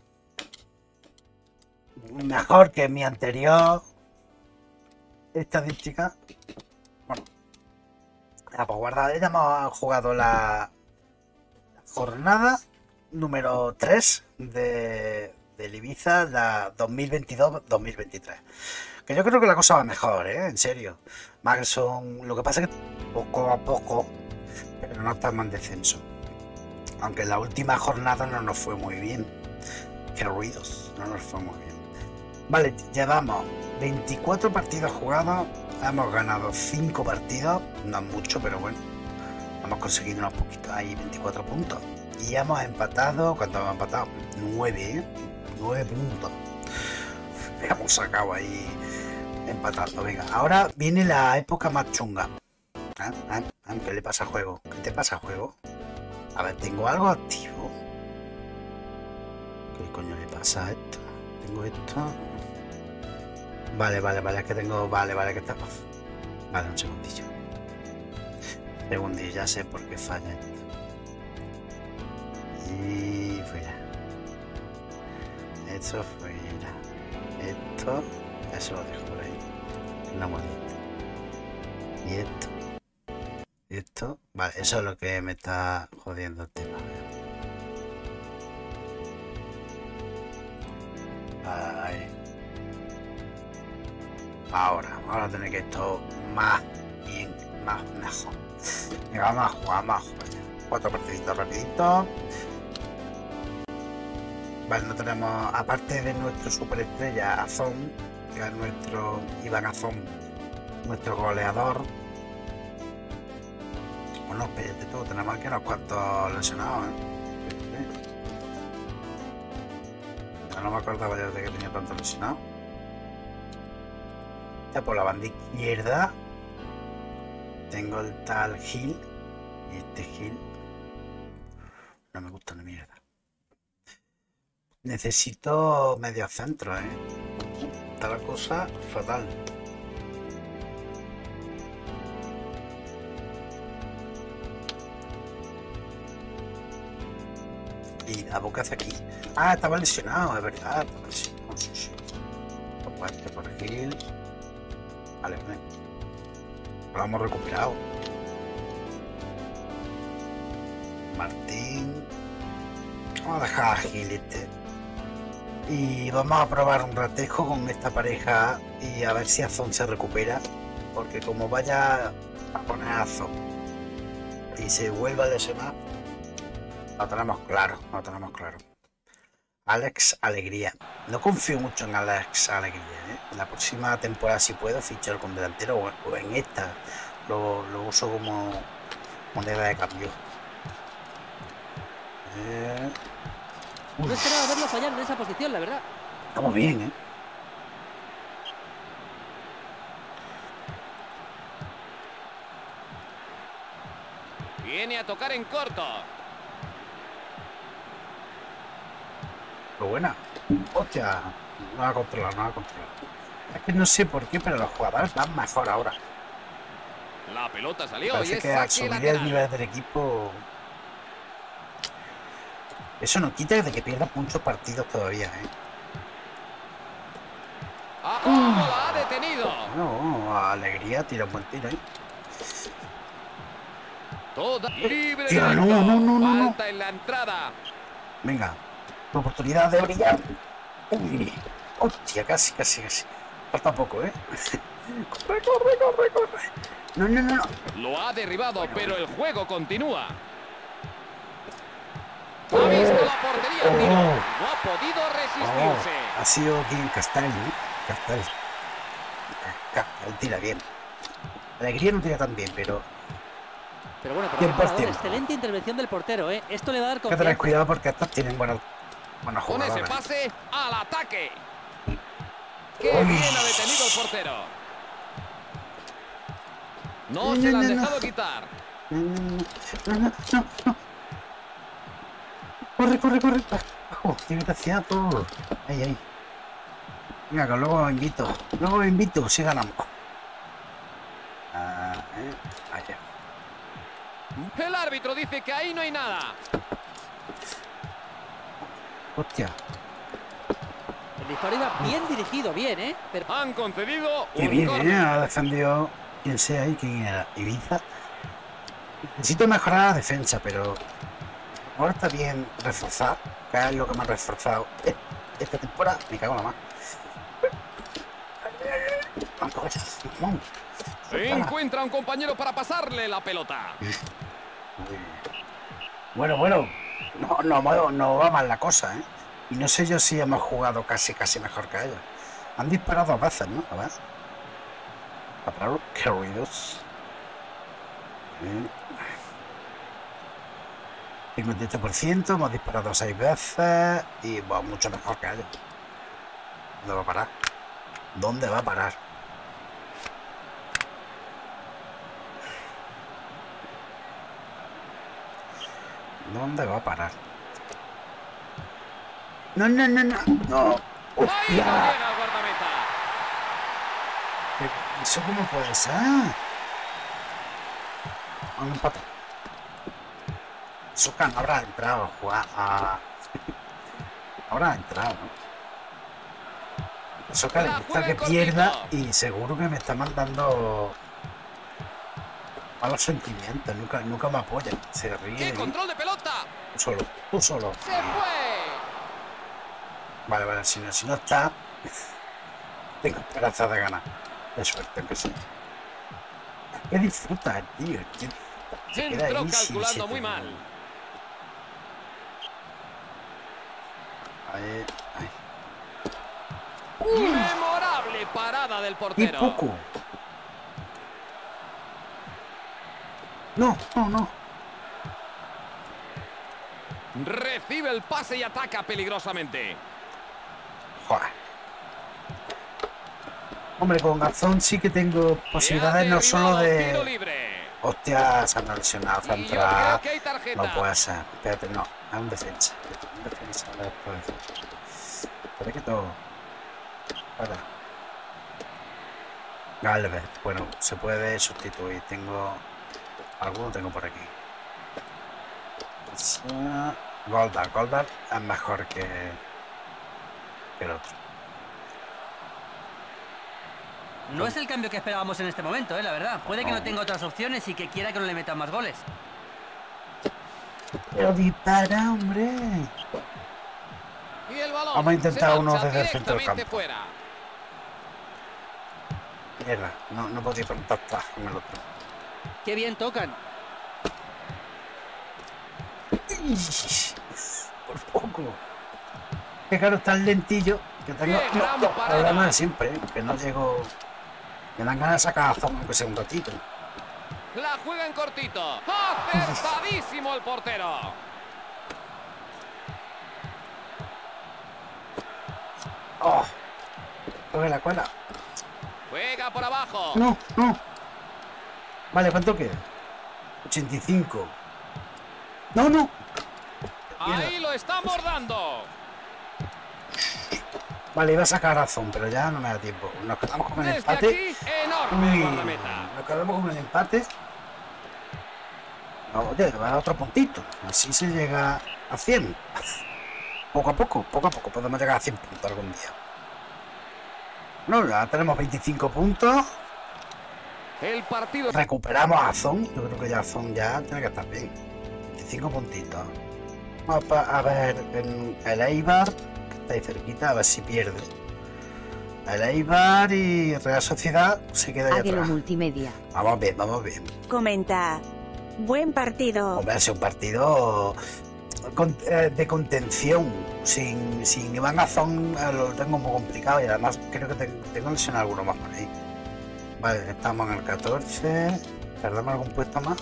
Mejor que mi anterior estadística. Bueno, pues guardada. Ya hemos jugado la jornada número 3 del Ibiza, la 2022-2023. Que yo creo que la cosa va mejor, ¿eh? En serio. Magson, lo que pasa es que poco a poco, pero no estamos en descenso. Aunque en la última jornada no nos fue muy bien. Qué ruidos, no nos fue muy bien. Vale, llevamos 24 partidos jugados, hemos ganado 5 partidos, no es mucho, pero bueno, hemos conseguido unos poquitos ahí, 24 puntos. Y hemos empatado, ¿cuánto hemos empatado? 9, ¿eh? 9 puntos. Hemos sacado ahí empatando. Venga, ahora viene la época más chunga. ¿Qué le pasa al juego? ¿Qué te pasa al juego? A ver, tengo algo activo. ¿Qué coño le pasa a esto? Tengo esto. Vale, es que tengo. Vale, que está. Vale, un segundillo. Ya sé por qué falla esto. Y fuera. Esto fuera. Esto. Eso lo dejo por ahí. La moneda. Y esto. Esto. Vale, eso es lo que me está jodiendo el tema. Ahí. Ahora tener que esto más bien, más mejor. Venga, vamos a jugar. 4 partiditos rapidito. Vale, no tenemos, aparte de nuestro superestrella Azón, que es nuestro Iván Azón, nuestro goleador. Bueno, espérate tú, tenemos aquí unos cuantos lesionados, No me acordaba ya de que tenía tanto lesionado. Ya por la banda izquierda tengo el tal Gil. Y este Gil no me gusta una mierda. Necesito medio centro, Está la cosa fatal. Y la boca hace aquí. Ah, estaba lesionado, es verdad. Sí. Aguante por Gil. Vale. Lo hemos recuperado. Martín. Vamos a dejar a Gil este. Y vamos a probar un ratejo con esta pareja y a ver si Azón se recupera. Porque como vaya a poner a Azón y se vuelva a lesionar, lo tenemos claro, lo tenemos claro. Alex Alegría. No confío mucho en Alex Alegría, ¿eh? En la próxima temporada, si puedo, fichar con delantero o en esta lo uso como moneda de cambio. No esperaba verlo fallar en esa posición, la verdad. Estamos bien, ¿eh? Viene a tocar en corto. Pero buena. Hostia, no ha controlado, no ha controlado. Es que no sé por qué, pero los jugadores van mejor ahora. La pelota salió y Parece es que al saque subir el lateral. nivel del equipo, eso no quita de que pierdas muchos partidos todavía, ¿eh? La ha detenido. Bueno, Alegría tira un buen tiro, ¿eh? Toda libre. Tío, directo. no. Falta en la entrada. Venga, tu oportunidad de brillar. Uy, hostia, casi. Falta poco, ¿eh? Corre. No. Lo ha derribado, pero el juego continúa. Ha visto la portería al tiro. No ha podido resistirse. Ha sido quien Castal, ¿eh? Castal tira bien. Alegría no tira tan bien, pero Pero bueno, por Tiempo es favor, tiempo. excelente intervención del portero, ¿eh? Esto le va a dar hay que tener confianza. cuidado porque estos tienen buenos Con ese jugadores. pase al ataque. ¡Qué Uy. bien ha detenido el portero! No se la han dejado quitar. No. Corre. Bajo, qué desgraciado. Ahí. Venga, que luego lo invito, si ganamos. Allá. El árbitro dice que ahí no hay nada. Hostia, El disparo iba bien dirigido, bien, ¿eh? Pero Han concedido qué un bien, córner. ha defendido quien sea y quién era. Ibiza. Necesito mejorar la defensa, pero ahora está bien reforzar, que es lo que me ha reforzado esta temporada. Me cago en la mano. Vamos. Encuentra un compañero para pasarle la pelota. Bueno. No va mal la cosa, ¿eh? Y no sé yo si hemos jugado casi mejor que ellos. Han disparado 2 veces, ¿no? A ver. Aparato, qué ruidos. 58%, hemos disparado 6 veces y bueno, mucho mejor que ellos. ¿Dónde va a parar? ¿Dónde va a parar? ¿Dónde va a parar? No. Ahí no Hostia. llega el guardameta. ¿Eso cómo puede ser? Un empate. Eso que no habrá entrado a jugar a... Habrá entrado, ¿no? Eso que le La gusta juega que en pierda cortito. y seguro que me está mandando malos sentimientos. Nunca me apoya. Se ríe ¡Qué de mí. control de pelota! Tú solo. ¡Se fue! Vale, si no está, tengo esperanza de ganar. De suerte que sí. ¿Qué disfruta el tío? Se queda Entró ahí calculando muy mal. Ahí. Memorable parada del ¡Qué portero. poco! No. Recibe el pase y ataca peligrosamente. Joder. Hombre, con Garzón sí que tengo posibilidades no solo Tiro de... libre. Hostia, se han lesionado Y yo creo central. que hay tarjeta. No puede ser. Espérate, no. Es un defensa. Un defensa. Espera que todo... Espera. Galvez. Bueno, se puede sustituir. Alguno tengo por aquí. Goldar es mejor que el otro. no es el cambio que esperábamos en este momento, la verdad. Puede que no No. tenga otras opciones y que quiera que no le metan más goles. Pero dispara, hombre. Vamos a intentar Se uno marcha desde el centro del directamente campo. fuera. Mierda, no podía contactar con el otro. Qué bien tocan. Por poco. Que claro, tan lentillo que tengo ¡Qué gran los parada! problemas de siempre, que no llego. Me dan ganas de sacar a Zon, aunque sea un ratito. La juega en cortito. Acertadísimo el portero. ¡Oh! Coge la cuela. Juega por abajo. No. Vale, ¿cuánto queda? 85. No. Ahí lo estamos dando. Vale, iba a sacar a Zon, pero ya no me da tiempo. Nos quedamos con el Desde empate. aquí, enorme Uy, guardameta. nos quedamos con el empate. Oye, va a otro puntito. Así se llega a 100. Poco a poco podemos llegar a 100 puntos algún día. No, ya tenemos 25 puntos. El partido. Recuperamos a Zon. Yo creo que ya Zon ya tiene que estar bien. 25 puntitos. Vamos a ver en el Eibar, que está ahí cerquita, a ver si pierde. El Eibar y Real Sociedad se queda ahí Águilo atrás. Multimedia. Vamos bien. Comenta. Buen partido. Hombre, es un partido de contención. Sin Iván Gazón lo tengo muy complicado y además creo que tengo lesionado alguno más por ahí. Vale, estamos en el 14. ¿Perdemos algún puesto más?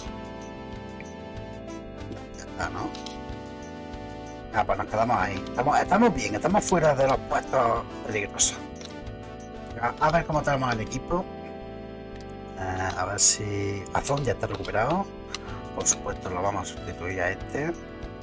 Ya está, ¿no? Ah, pues nos quedamos ahí. Estamos bien, estamos fuera de los puestos peligrosos. A ver cómo tenemos el equipo. A ver si Azón ya está recuperado. Por supuesto lo vamos a sustituir a este.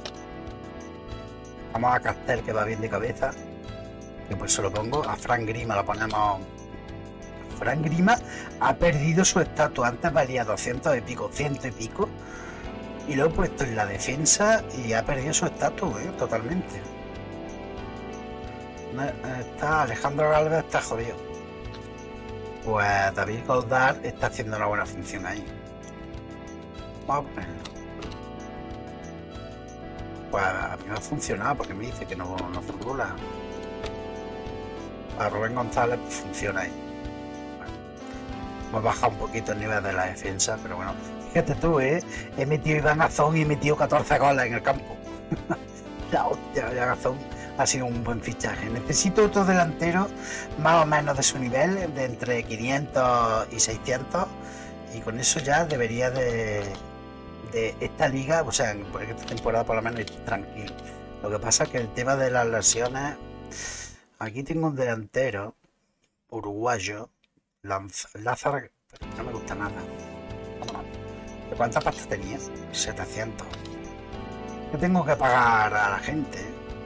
Vamos a Castel, que va bien de cabeza. Que pues se lo pongo. A Fran Grima lo ponemos. Fran Grima ha perdido su estatus. Antes valía 200 y pico, 100 y pico. Y lo he puesto en la defensa y ha perdido su estatus, totalmente. Está Alejandro Galvez, está jodido. Pues David Goldar está haciendo una buena función ahí. Vamos a ponerlo. Pues a mí me ha funcionado porque me dice que no furula. A Rubén González pues, funciona ahí. Bueno, hemos bajado un poquito el nivel de la defensa, pero bueno. Fíjate tú, he metido a Iván Gazón y he metido 14 goles en el campo. La hostia, ya Gazón ha sido un buen fichaje. Necesito otro delantero más o menos de su nivel, de entre 500 y 600, y con eso ya debería de esta liga, o sea, esta temporada por lo menos ir tranquilo. Lo que pasa es que el tema de las lesiones, aquí tengo un delantero uruguayo, Lázaro, pero no me gusta nada. ¿De cuántas pastas tenías? 700. ¿Qué tengo que pagar a la gente?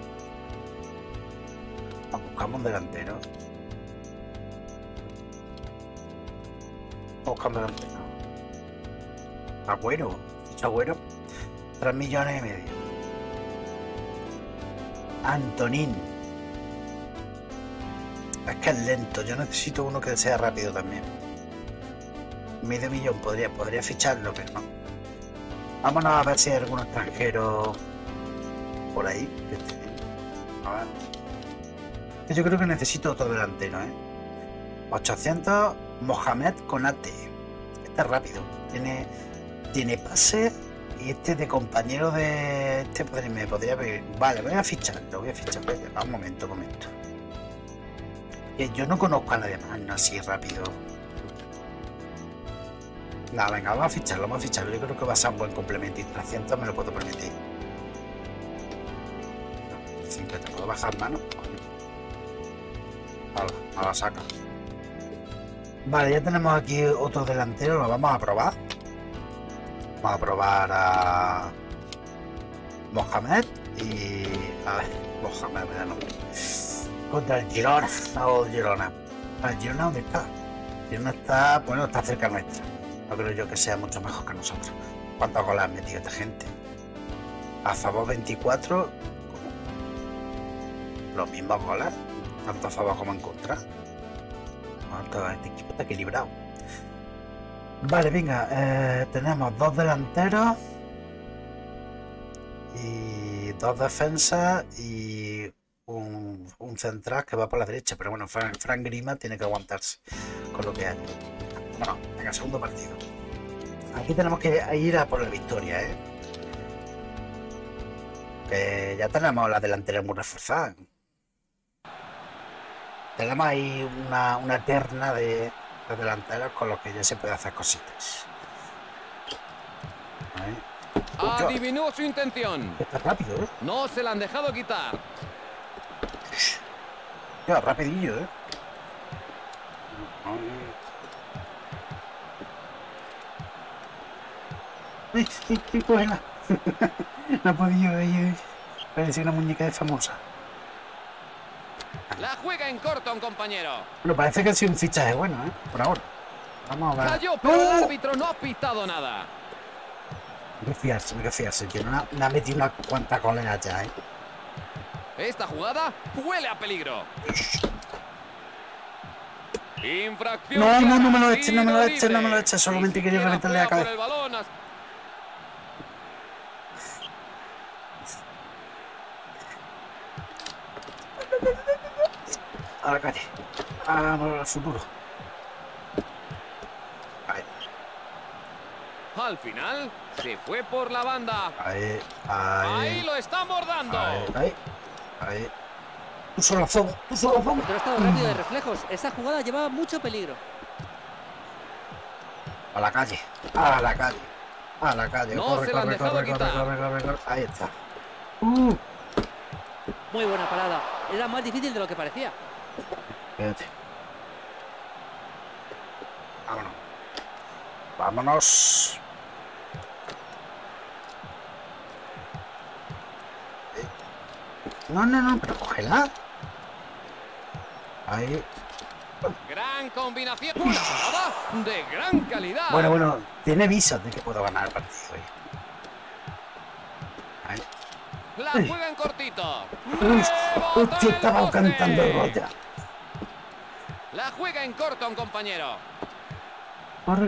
Buscamos un delantero. Buscamos un delantero. Agüero. 3 millones y medio. Antonín. Es que es lento. Yo necesito uno que sea rápido también. Medio millón podría ficharlo, pero no. Vámonos a ver si hay algún extranjero por ahí. A ver. Yo creo que necesito otro delantero, 800, Mohamed Konate. Este es rápido. Tiene pase y este de compañero de... Este me podría pedir. Vale, voy a ficharlo. Un momento. Yo no conozco a nadie más, no así rápido. Nada, venga, vamos a ficharlo. Yo creo que va a ser un buen complemento y 300 me lo puedo permitir. 50, ¿puedo bajar mano? Vale, a la saca. Vale, ya tenemos aquí otro delantero, lo vamos a probar. Vamos a probar a Mohamed y... A ver, Mohamed, me da nombre. Contra el Girona. ¿El Girona dónde está? El Girona está, bueno, está cerca nuestra. No creo yo que sea mucho mejor que nosotros. ¿Cuántos goles han metido esta gente? A favor 24. ¿Cómo? Los mismos goles. Tanto a favor como en contra. Este equipo está equilibrado. Vale, venga. Tenemos 2 delanteros. Y 2 defensas. Y un central que va por la derecha, pero bueno, Frank Grima tiene que aguantarse con lo que hay. Bueno, venga, segundo partido. Aquí tenemos que ir a por la victoria, ¿eh? Que ya tenemos la delantera muy reforzada. Tenemos ahí una terna de delanteros con los que ya se puede hacer cositas. Adivinó su intención. Está rápido, ¿eh? No se la han dejado quitar. Ya, rapidillo, ¿eh? ¡Qué buena! No he podido ir. Parece una muñeca de famosa. La juega en corto a un compañero. Bueno, parece que ha sido un fichaje bueno, ¿eh? Por ahora. Vamos a ver. Cayó, pero el árbitro no ha pitado nada. Hay que fiarse, tío. Me ha metido una cuanta colera ya, ¿eh? Esta jugada huele a peligro. Infracción. No me lo eches, solamente quería reventarle la cabeza. A la calle. Al futuro. Ahí. Al final se fue por la banda. Ahí lo está abordando. Ahí. Tu solazón. Pero ha estado rápido de reflejos. Esa jugada llevaba mucho peligro. A la calle. No Corre. se la han dejado quitar. Ahí está. Muy buena parada. Era más difícil de lo que parecía. Espérate. Vámonos. No, pero cógela. Ahí. Gran combinación. Una jugada de gran calidad. Bueno, tiene visos de que puedo ganar el partido. Ahí. La juega en cortito. Hostia, estaba cantando el gol ya. La juega en corto a un compañero. Corre.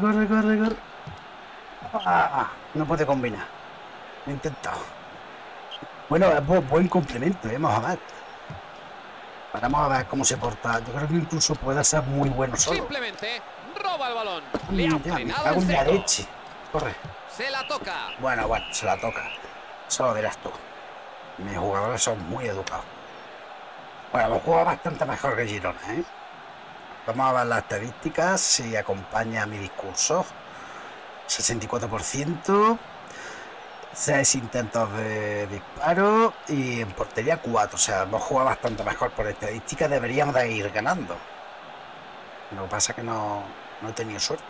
No puede combinar. Lo he intentado. Bueno, buen complemento, vamos a ver. Vamos a ver cómo se porta. Yo creo que incluso puede ser muy bueno solo. Simplemente roba el balón. Le ha Me frenado cago en en la seco. leche. Corre. Se la toca. Bueno, se la toca. Eso lo dirás tú. Mis jugadores son muy educados. Bueno, hemos jugado bastante mejor que Girona, ¿eh? Vamos a ver las estadísticas si acompaña mi discurso. 64%, 6 intentos de disparo y en portería 4. O sea, hemos jugado bastante mejor por estadística. Deberíamos de ir ganando. Lo que pasa es que no he tenido suerte.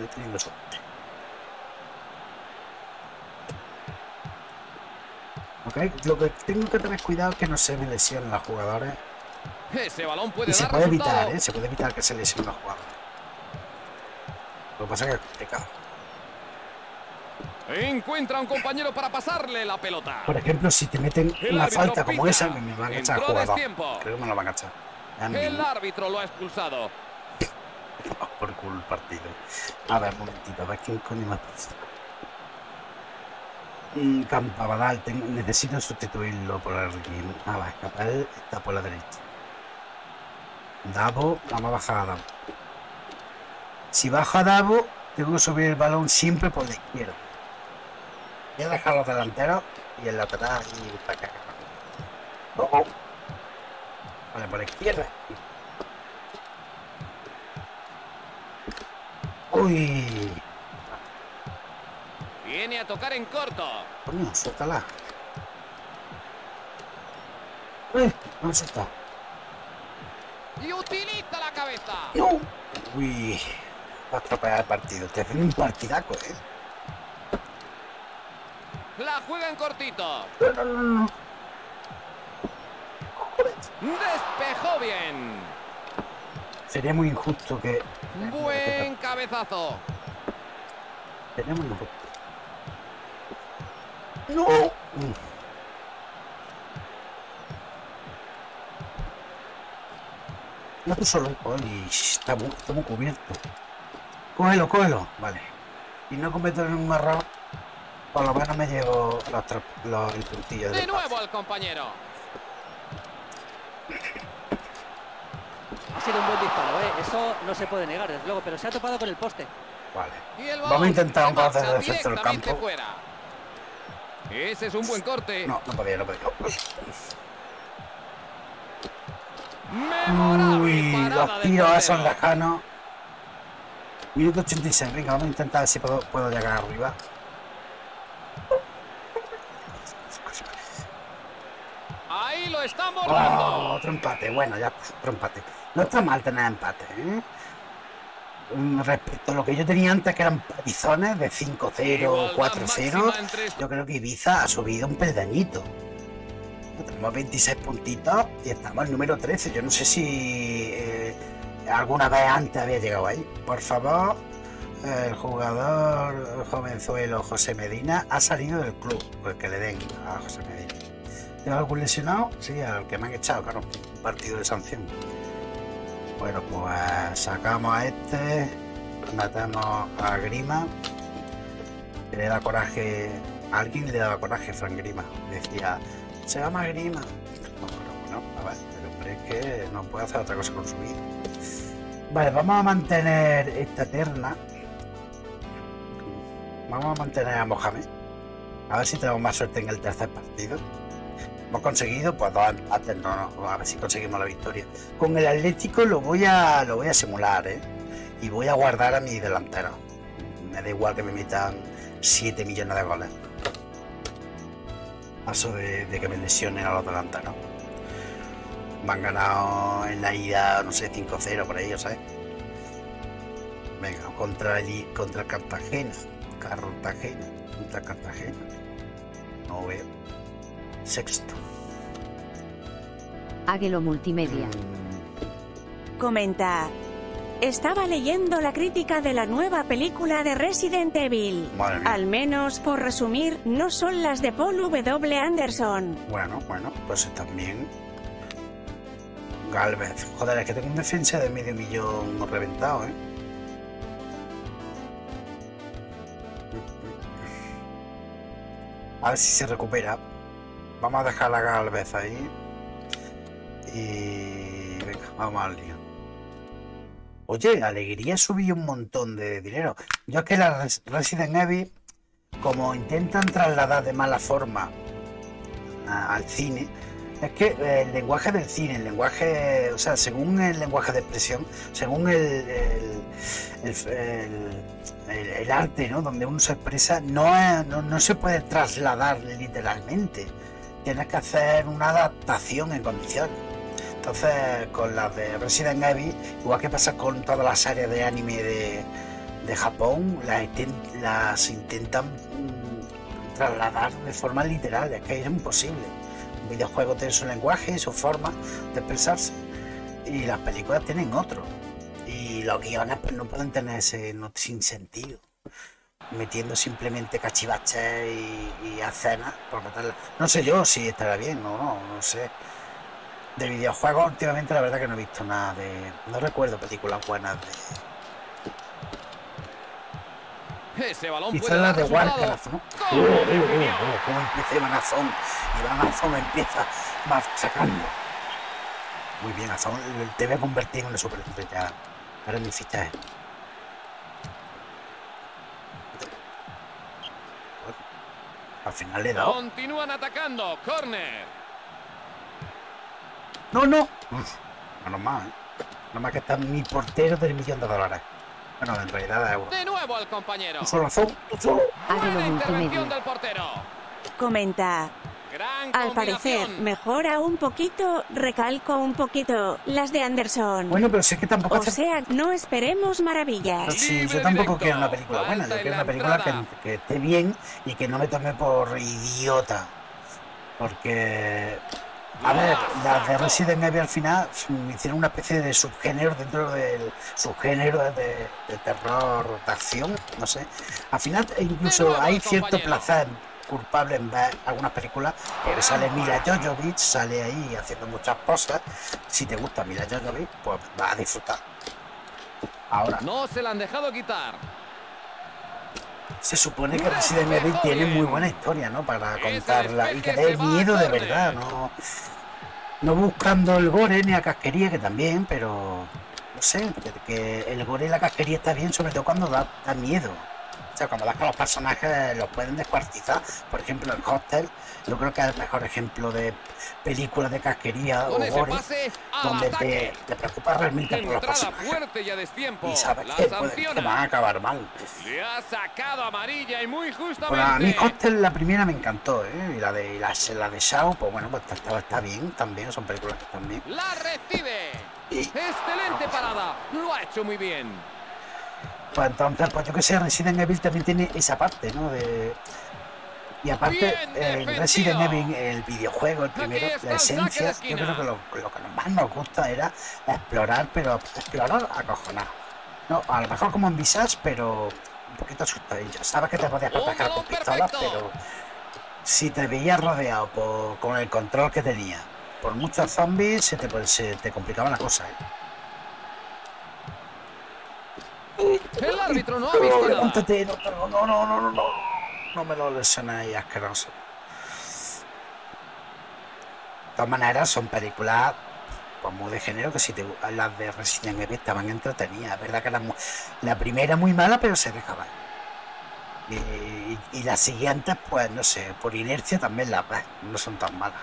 Okay. Lo que tengo que tener cuidado es que no se me lesionen los jugadores. Ese balón puede Y se dar puede resultado. evitar, ¿eh? Se puede evitar que se lesionen los jugadores. Lo que pasa es que es complicado. Encuentra a un compañero para pasarle la pelota. Por ejemplo, si te meten El una árbitro falta como pita. esa, me van a echar al Entró jugador. destiempo. Creo que me lo van a echar. El árbitro lo ha expulsado. Por culo el partido. A ver, un momentito, a ver quién coño me ha puesto. Campabadal, necesito sustituirlo por alguien. Capel está por la derecha. Davo, vamos a bajar a Davo. Si baja a Davo, tengo que subir el balón siempre por la izquierda. Voy a dejar los delanteros y el lateral y para acá. Vale, por la izquierda. Uy. Viene a tocar en corto. Coño, suéltala. No me suelta. Y utiliza la cabeza. No. Uy. Va a estropear el partido. Te hacen un partidaco, ¿eh? La juega en cortito. No. Despejó bien. Sería muy injusto que... Buen cabezazo. Sería muy injusto. ¡No! No tú solo. Uy, está muy cubierto. Cógelo. Vale. Y no cometo ningún error. Por lo menos me llevo el puntillo De nuevo al compañero. Ha sido un buen disparo, ¿eh? Eso no se puede negar, desde luego, pero se ha topado con el poste. Vale. Y el Vamos a intentar un balón poco hacer el pasa efecto del directamente campo. fuera. Ese es un buen corte. No, no podía. Memorable Uy, parada los del tiros portero. esos lejanos. Minuto 86. Venga, vamos a intentar ver si puedo llegar arriba. Ahí lo están Oh, volando. otro empate. Bueno, ya está, otro empate. No está mal tener empate, ¿eh? Respecto a lo que yo tenía antes, que eran patizones de 5-0, Igualdad 4-0, máxima entre estos. yo creo que Ibiza ha subido un peldañito. Tenemos 26 puntitos y estamos al número 13. Yo no sé si alguna vez antes había llegado ahí. Por favor, el jugador jovenzuelo José Medina ha salido del club. Pues que le den a José Medina. ¿Tengo algún lesionado? Sí, al que me han echado, claro, un partido de sanción. Bueno, pues sacamos a este, matamos a Grima, que le da coraje, a alguien le daba coraje, Frank Grima, decía, se llama Grima. Bueno, a ver, pero es que no puede hacer otra cosa con su vida. Vale, vamos a mantener esta terna, vamos a mantener a Mohamed, a ver si tenemos más suerte en el tercer partido. Hemos conseguido pues 2 empates, no, a ver si conseguimos la victoria. Con el Atlético lo voy a simular, y voy a guardar a mi delantero. Me da igual que me metan 7 millones de goles. Paso de que me lesionen a los delanteros. Me han ganado en la ida, no sé, 5-0 por ahí, ¿sabes? Venga, contra Cartagena. Contra Cartagena. No veo. Sexto. Águelo Multimedia. Comenta. Estaba leyendo la crítica de la nueva película de Resident Evil. Madre mía. Al menos, por resumir, no son las de Paul W. Anderson. Bueno, pues también. Galvez. Joder, es que tengo un defensa de medio millón reventado, ¿eh? A ver si se recupera. Vamos a dejar a Galvez ahí. Y venga, vamos al lío. Oye, Alegría subió un montón de dinero. Yo es que la Resident Evil, como intentan trasladar de mala forma al cine, es que el lenguaje del cine, el lenguaje, o sea, según el lenguaje de expresión, según el arte, ¿no? Donde uno se expresa, no se puede trasladar literalmente. Tienes que hacer una adaptación en condiciones. Entonces, con las de Resident Evil, igual que pasa con todas las áreas de anime de Japón, las intentan trasladar de forma literal. Es que es imposible. Un videojuego tiene su lenguaje y su forma de expresarse, y las películas tienen otro. Y los guiones pues no pueden tener ese sin sentido, metiendo simplemente cachivaches y escenas por meterlas. No sé yo si estará bien o no sé. De videojuegos últimamente la verdad que no he visto nada de... No recuerdo películas buenas de... Ese balón Quizás puede las dar de resultado. Warcraft, ¿no? ¡Gol! Cómo empieza Iván Azón. Iván Azón empieza sacando. Muy bien, Azón, te voy a convertir en una superestrella. Ahora mi fichaje. Al final le he dado. Continúan atacando. Corner. No. Menos mal, ¿eh? Menos mal que está mi portero del $1.000.000. Bueno, en realidad de euros. De nuevo al compañero. Tú solo, Azón, tú solo. Águelo Buena intervención Multimedia. del portero. Comenta. Gran Al parecer, combinación. mejora un poquito, recalco un poquito, las de Anderson. Bueno, pero si es que tampoco O hace... sea, no esperemos maravillas. Sí, yo Libre tampoco directo. quiero una película buena, yo Falta en quiero la una película entrada. que esté bien y que no me tome por idiota. Porque, a ver, las de Resident Evil al final hicieron una especie de subgénero dentro del subgénero de terror, de acción, no sé. Al final incluso De nuevo, hay cierto compañero. placer culpable en ver algunas películas, porque sale Mila Jovovich, sale ahí haciendo muchas cosas. Si te gusta Mila Jovovich, pues vas a disfrutar. Ahora, No se la han dejado quitar. se supone que Resident Evil tiene muy buena historia, ¿no? Para contarla y que dé miedo de verdad, ¿no? No buscando el gore ni la casquería, que también, pero no sé, que el gore y la casquería está bien, sobre todo cuando da miedo. O sea, cuando vas con los personajes los pueden descuartizar. Por ejemplo, el Hostel, yo creo que es el mejor ejemplo de película de casquería o gore, donde te preocupas realmente por los personajes. Y sabes que van a acabar mal. Le ha sacado amarilla y muy justamente. Bueno, a mí Hostel la primera me encantó, ¿eh? Y la de Shaw, pues bueno, pues está bien también, son películas que están bien. La recibe. Excelente parada. Lo ha hecho muy bien. Pues entonces, pues yo que sé, Resident Evil también tiene esa parte, ¿no? Y aparte, Resident Evil, el videojuego, el primero, la esencia, yo creo que lo que más nos gusta era explorar, pero explorar acojonado. No, a lo mejor como en Visage, pero un poquito asustadillo. Sabes que te podías proteger con pistolas, pero si te veías rodeado con el control que tenía por muchos zombies, se te complicaba la cosa, ¿eh? El árbitro no ha visto nada. Levántate, no me lo lesionéis, asqueroso. De todas maneras, son películas pues muy de género que si las de Resident Evil estaban entretenidas. Es verdad que la primera muy mala, pero se dejaba. Y las siguientes, pues no sé, por inercia también las ves, no son tan malas.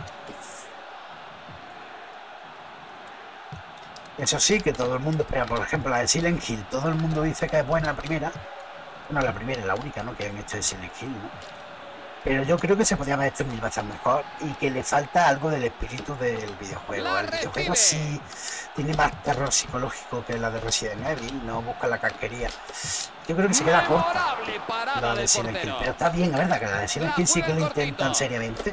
Eso sí, que todo el mundo espera, por ejemplo, la de Silent Hill, todo el mundo dice que es buena la primera. Bueno, la primera es la única, ¿no?, que han hecho de Silent Hill, ¿no? Pero yo creo que se podría haber hecho 1000 veces mejor y que le falta algo del espíritu del videojuego. El videojuego sí tiene más terror psicológico que la de Resident Evil, no busca la casquería. Yo creo que se queda corta la de Silent Hill, pero está bien, la verdad, que la de Silent Hill sí que lo intentan seriamente.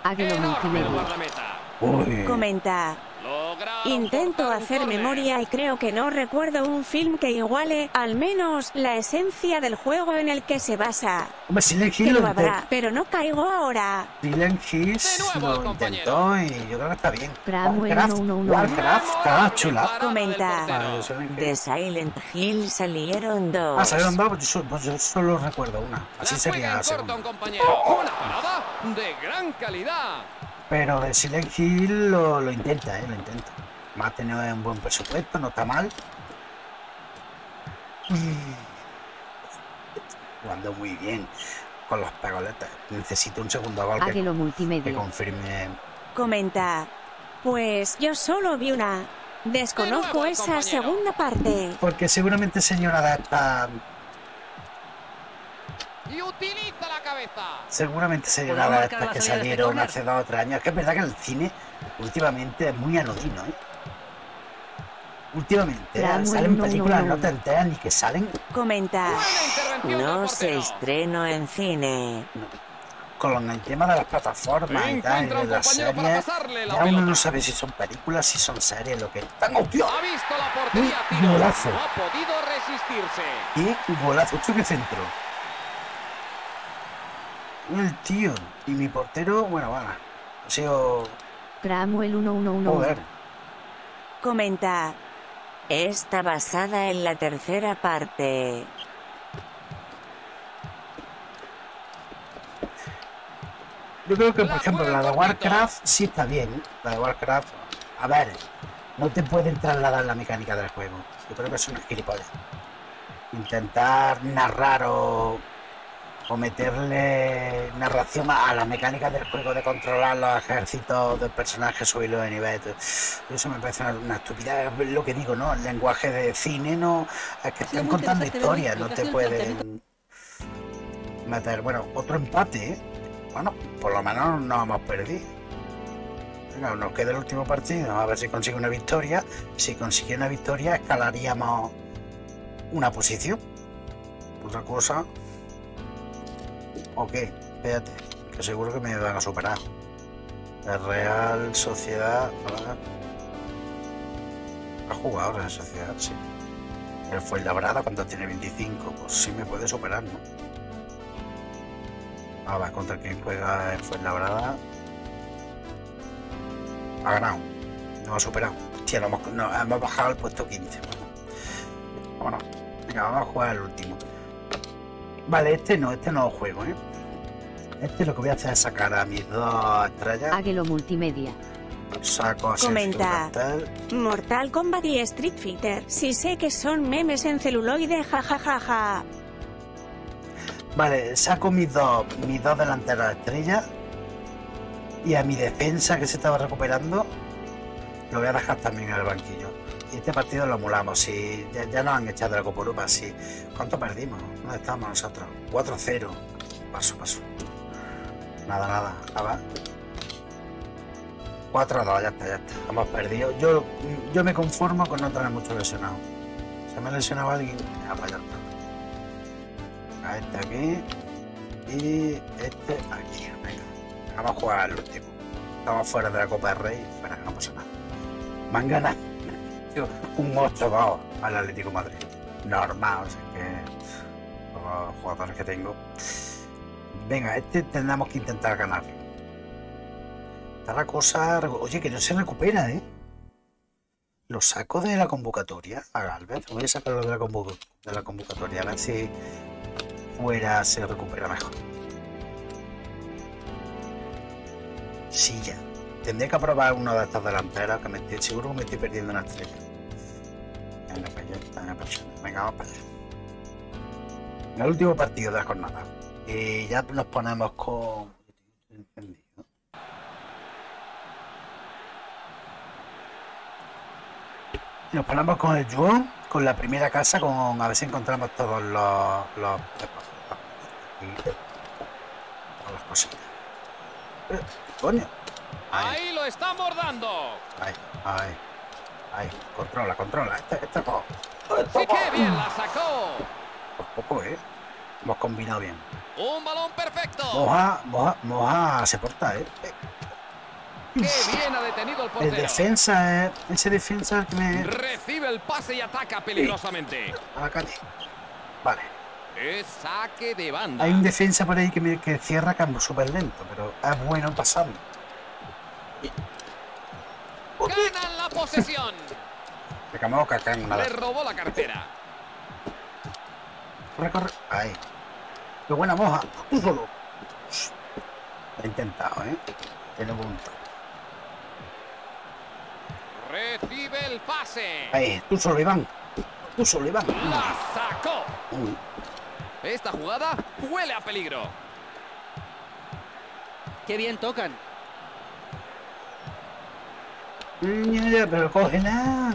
Uy. Comenta. Intento hacer memoria y creo que no recuerdo un film que iguale, al menos, la esencia del juego en el que se basa. Hombre, Silent Hill que lo habrá, pero no caigo ahora. Silent Hill lo intentó y yo creo que está bien. Warcraft está chula. Comenta. De Silent Hill salieron 2. Ah, salieron 2, pues yo solo recuerdo una. Así sería la segunda. Una parada de gran calidad. Pero de Silent Hill lo intenta, lo intenta. Va a tener un buen presupuesto, no está mal. Jugando muy bien con los pegoletas. Necesito un segundo gol que confirme. Comenta. Pues yo solo vi una. Desconozco esa segunda parte. Porque seguramente señora de esta... Y utiliza la cabeza. Seguramente señora de estas que salieron hace 2 o 3 años. Es que es verdad que el cine últimamente es muy anodino, ¿eh? Últimamente salen películas, no te enteras ni que salen. Comenta. No se estrenó en cine. No. Con el tema de las plataformas y tal, de las series, ya uno no sabe si son películas, si son series, lo que... ¡Oh, tío! Ha visto la portería, ¡Qué golazo! No ha podido resistirse. ¡Qué golazo! ¡Qué centro! El tío y mi portero, bueno, ha sido... Cramuel 111. Joder. Comenta. Está basada en la tercera parte. Yo creo que, por ejemplo, la de Warcraft sí está bien. La de Warcraft, a ver, no te pueden trasladar la mecánica del juego. Yo creo que es una gilipollas. Intentar narrar o meterle narración a la mecánica del juego de controlar los ejércitos del personaje, subirlo de nivel. Eso me parece una estupidez. Es lo que digo, ¿no? El lenguaje de cine no es que están contando historias, no te pueden meter. Bueno, otro empate, ¿eh? Bueno, por lo menos no hemos perdido. Venga, nos queda el último partido, a ver si consigue una victoria. Si consigue una victoria, escalaríamos una posición. Otra cosa. Ok, espérate, que seguro que me van a superar. La Real Sociedad. Ha jugado Real Sociedad, sí. El Fuenlabrada, cuando tiene 25, pues sí me puede superar, ¿no? A ver, contra quien juega el Fuenlabrada. Ha ganado, no ha superado. Hostia, hemos bajado al puesto 15. Vámonos. Venga, vamos a jugar el último. Vale, este no lo juego, ¿eh? Este lo que voy a hacer es sacar a mis 2 estrellas. Águilo Multimedia. Saco a Sergio Comenta. Castel. Mortal Kombat y Street Fighter. Sí sé que son memes en celuloide, jajajaja. Vale, saco mis dos delanteros estrellas. Y a mi defensa que se estaba recuperando, lo voy a dejar también en el banquillo. Y este partido lo emulamos. Si ya nos han echado de la Copa Europa. Sí. ¿Cuánto perdimos? ¿Dónde estamos nosotros? 4-0. Paso. Nada. A ver. 4-2, ya está. Hemos perdido. Yo me conformo con no tener mucho lesionado. Se me ha lesionado alguien. Ya está. A este aquí. Y este aquí. Venga. Vamos a jugar al último. Estamos fuera de la Copa del Rey. Fuera, no pasa nada. Van ganas. Un 8-2 al Atlético de Madrid. Normal, o sea que. Por los jugadores que tengo. Venga, este tendremos que intentar ganarlo. Está la cosa. Oye, que no se recupera, ¿eh? Lo saco de la convocatoria a Galvez. Voy a sacarlo de la convocatoria. A ver si fuera se recupera mejor. Sí, ya. Tendré que probar una de estas delanteras que seguro que me estoy perdiendo una estrella. Venga, vamos para allá. En el último partido de la jornada. Y ya nos ponemos con. Nos ponemos con el Yuon, con la primera casa, con a ver si encontramos todos las cositas. Coño. Ahí lo está bordando. Ahí. Controla. Esta no. Sí, qué bien la sacó. Por poco, hemos combinado bien. Un balón perfecto. Moja se porta, Qué bien ha detenido el portero. Ese defensa que me. Recibe el pase y ataca peligrosamente. Vale. Es saque de banda. Hay un defensa por ahí que cierra campo súper lento, pero es bueno pasando. Ganan la posesión. Le robó la cartera. Corre. Ahí. Qué buena Moja. Tú solo. Lo he intentado, Tiene punto. Recibe el pase. Ahí. Tú solo, Iván. La sacó. Esta jugada huele a peligro. Qué bien tocan. Pero coge nada.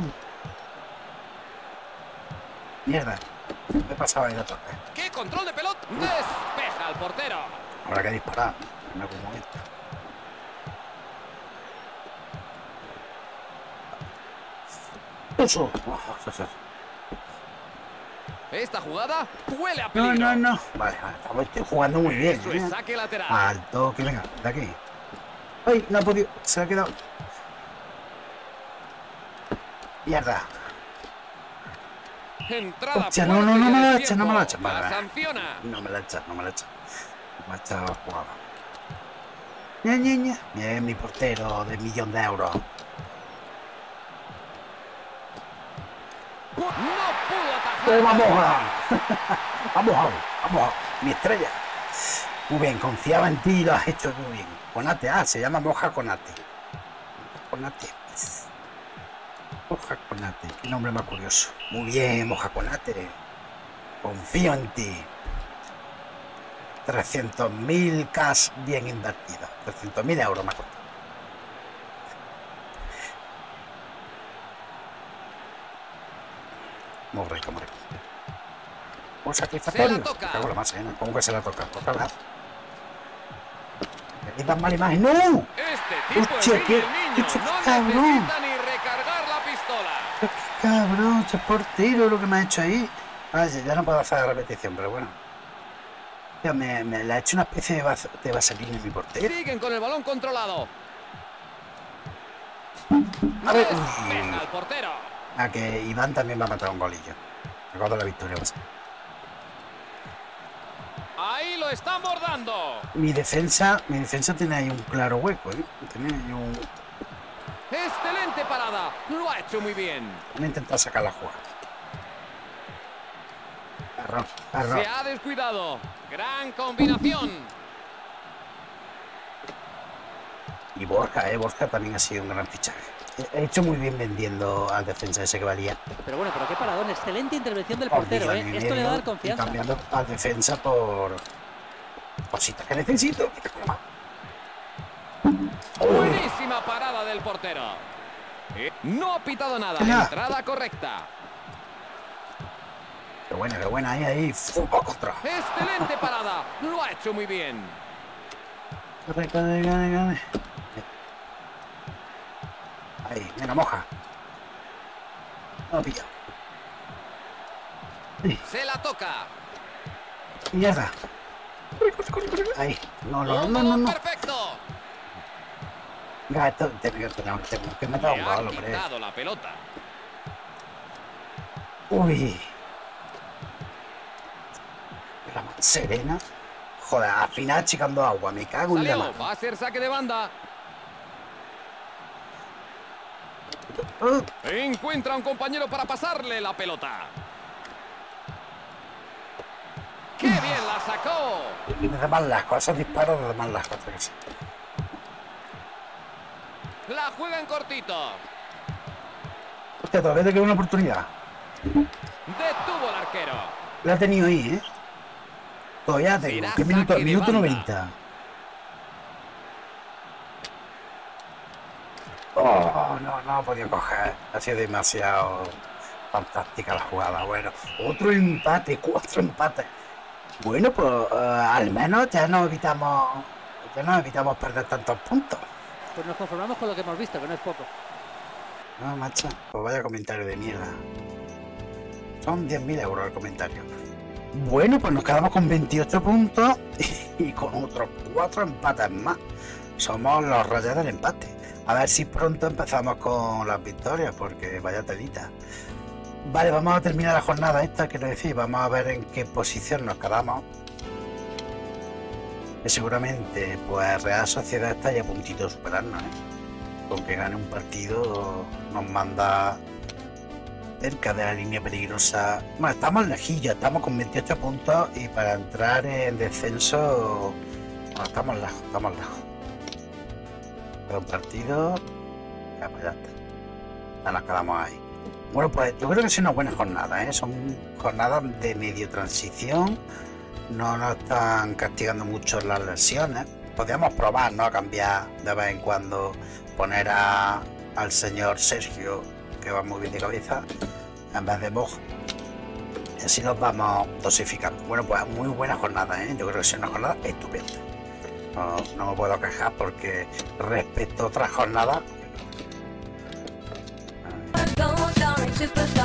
Mierda. Me pasaba ahí la torre. ¡Qué control de pelota! Despeja al portero. Habrá que disparar en algún momento. Eso. Esta jugada huele a peligro. No. Vale, estoy jugando muy bien. Eso es saque lateral. Alto, que venga, de aquí. Ay, no ha podido. Se ha quedado. Mierda. Entrada. Hostia, no me la echa. La sanciona. No me la echa. Me ha echado la jugada. Bien, mi portero de 1.000.000 de euros. No pudo atajar. Vamos, mi estrella. Muy bien, confiaba en ti y lo has hecho muy bien. Conate, se llama Moja Conate. Moja Conate, qué nombre más curioso. Muy bien, Moja Conate. Confío en ti. 300.000 cash bien invertidos. 300.000 euros más. Muy rico. Un satisfactorio. Cago la masa, ¿cómo que se la toca? Otra vez. ¿Me das mala imagen? ¡No! Este tipo Hostia, es qué niño. No cabrón. necesita ni recargar la pistola. Qué cabrón, este portero lo que me ha hecho ahí. Ya no puedo hacer la repetición, pero bueno. Ya me le ha hecho una especie de vaselina en mi portero. Siguen con el balón controlado. A ver. Despeja al portero. Que Iván también va a matar un golillo. Recuerdo la victoria. Ahí lo están bordando. Mi defensa tiene ahí un claro hueco, Tiene ahí un. Excelente parada. Lo ha hecho muy bien. Voy a intentar sacar la jugada. Error. Se ha descuidado. Gran combinación. Y Borja también ha sido un gran fichaje. He hecho muy bien vendiendo al defensa ese que valía. Pero bueno, pero qué paradón, excelente intervención del portero, ¿eh? Esto le va a dar confianza. Y cambiando al defensa por cositas que necesito. Buenísima parada del portero. No ha pitado nada. Entrada correcta. Qué buena, ahí. Fútbol contra. Excelente parada. Lo ha hecho muy bien. Ahí, mira, moja. No lo pilla. Se la toca. Mierda. Corre. Ahí. No. Perfecto. Gato, tenemos que meter un gol, hombre. Le ha quitado la pelota. Uy. La más serena. Joder, al final achicando agua. Me cago en la mano. Va a ser saque de banda. Encuentra a un compañero para pasarle la pelota. ¡Qué bien la sacó! Desde más lejos, esos disparos desde más lejos. La juega en cortito. Hostia, todavía te queda una oportunidad. Detuvo el arquero. La ha tenido ahí, ¿eh? Todavía tengo. ¿Qué minuto? Minuto 90. Oh, no ha podido coger. Ha sido demasiado fantástica la jugada. Bueno, otro empate, 4 empates. Bueno, pues al menos ya nos evitamos perder tantos puntos. Pues nos conformamos con lo que hemos visto, que no es poco. No, macho, pues vaya comentario de mierda. Son 10.000 euros el comentario. Bueno, pues nos quedamos con 28 puntos y con otros 4 empates más. Somos los reyes del empate. A ver si pronto empezamos con las victorias, porque vaya telita. Vale, vamos a terminar la jornada esta, quiero decir, vamos a ver en qué posición nos quedamos. Que seguramente, pues Real Sociedad está ya a puntito de superarnos, ¿eh? Con que gane un partido nos manda cerca de la línea peligrosa. Bueno, estamos lejillos, estamos con 28 puntos y para entrar en descenso, bueno, estamos lejos. Pero un partido, ya pues ya está. Ya nos quedamos ahí. Bueno, pues yo creo que es una buena jornada, ¿eh? Son jornadas de medio transición. No nos están castigando mucho las lesiones. Podríamos probar, ¿no? A cambiar de vez en cuando, poner al señor Sergio, que va muy bien de cabeza, en vez de Borja. Y así nos vamos dosificando. Bueno, pues muy buena jornada, ¿eh? Yo creo que es una jornada estupenda. No me puedo quejar porque respecto a otras jornadas...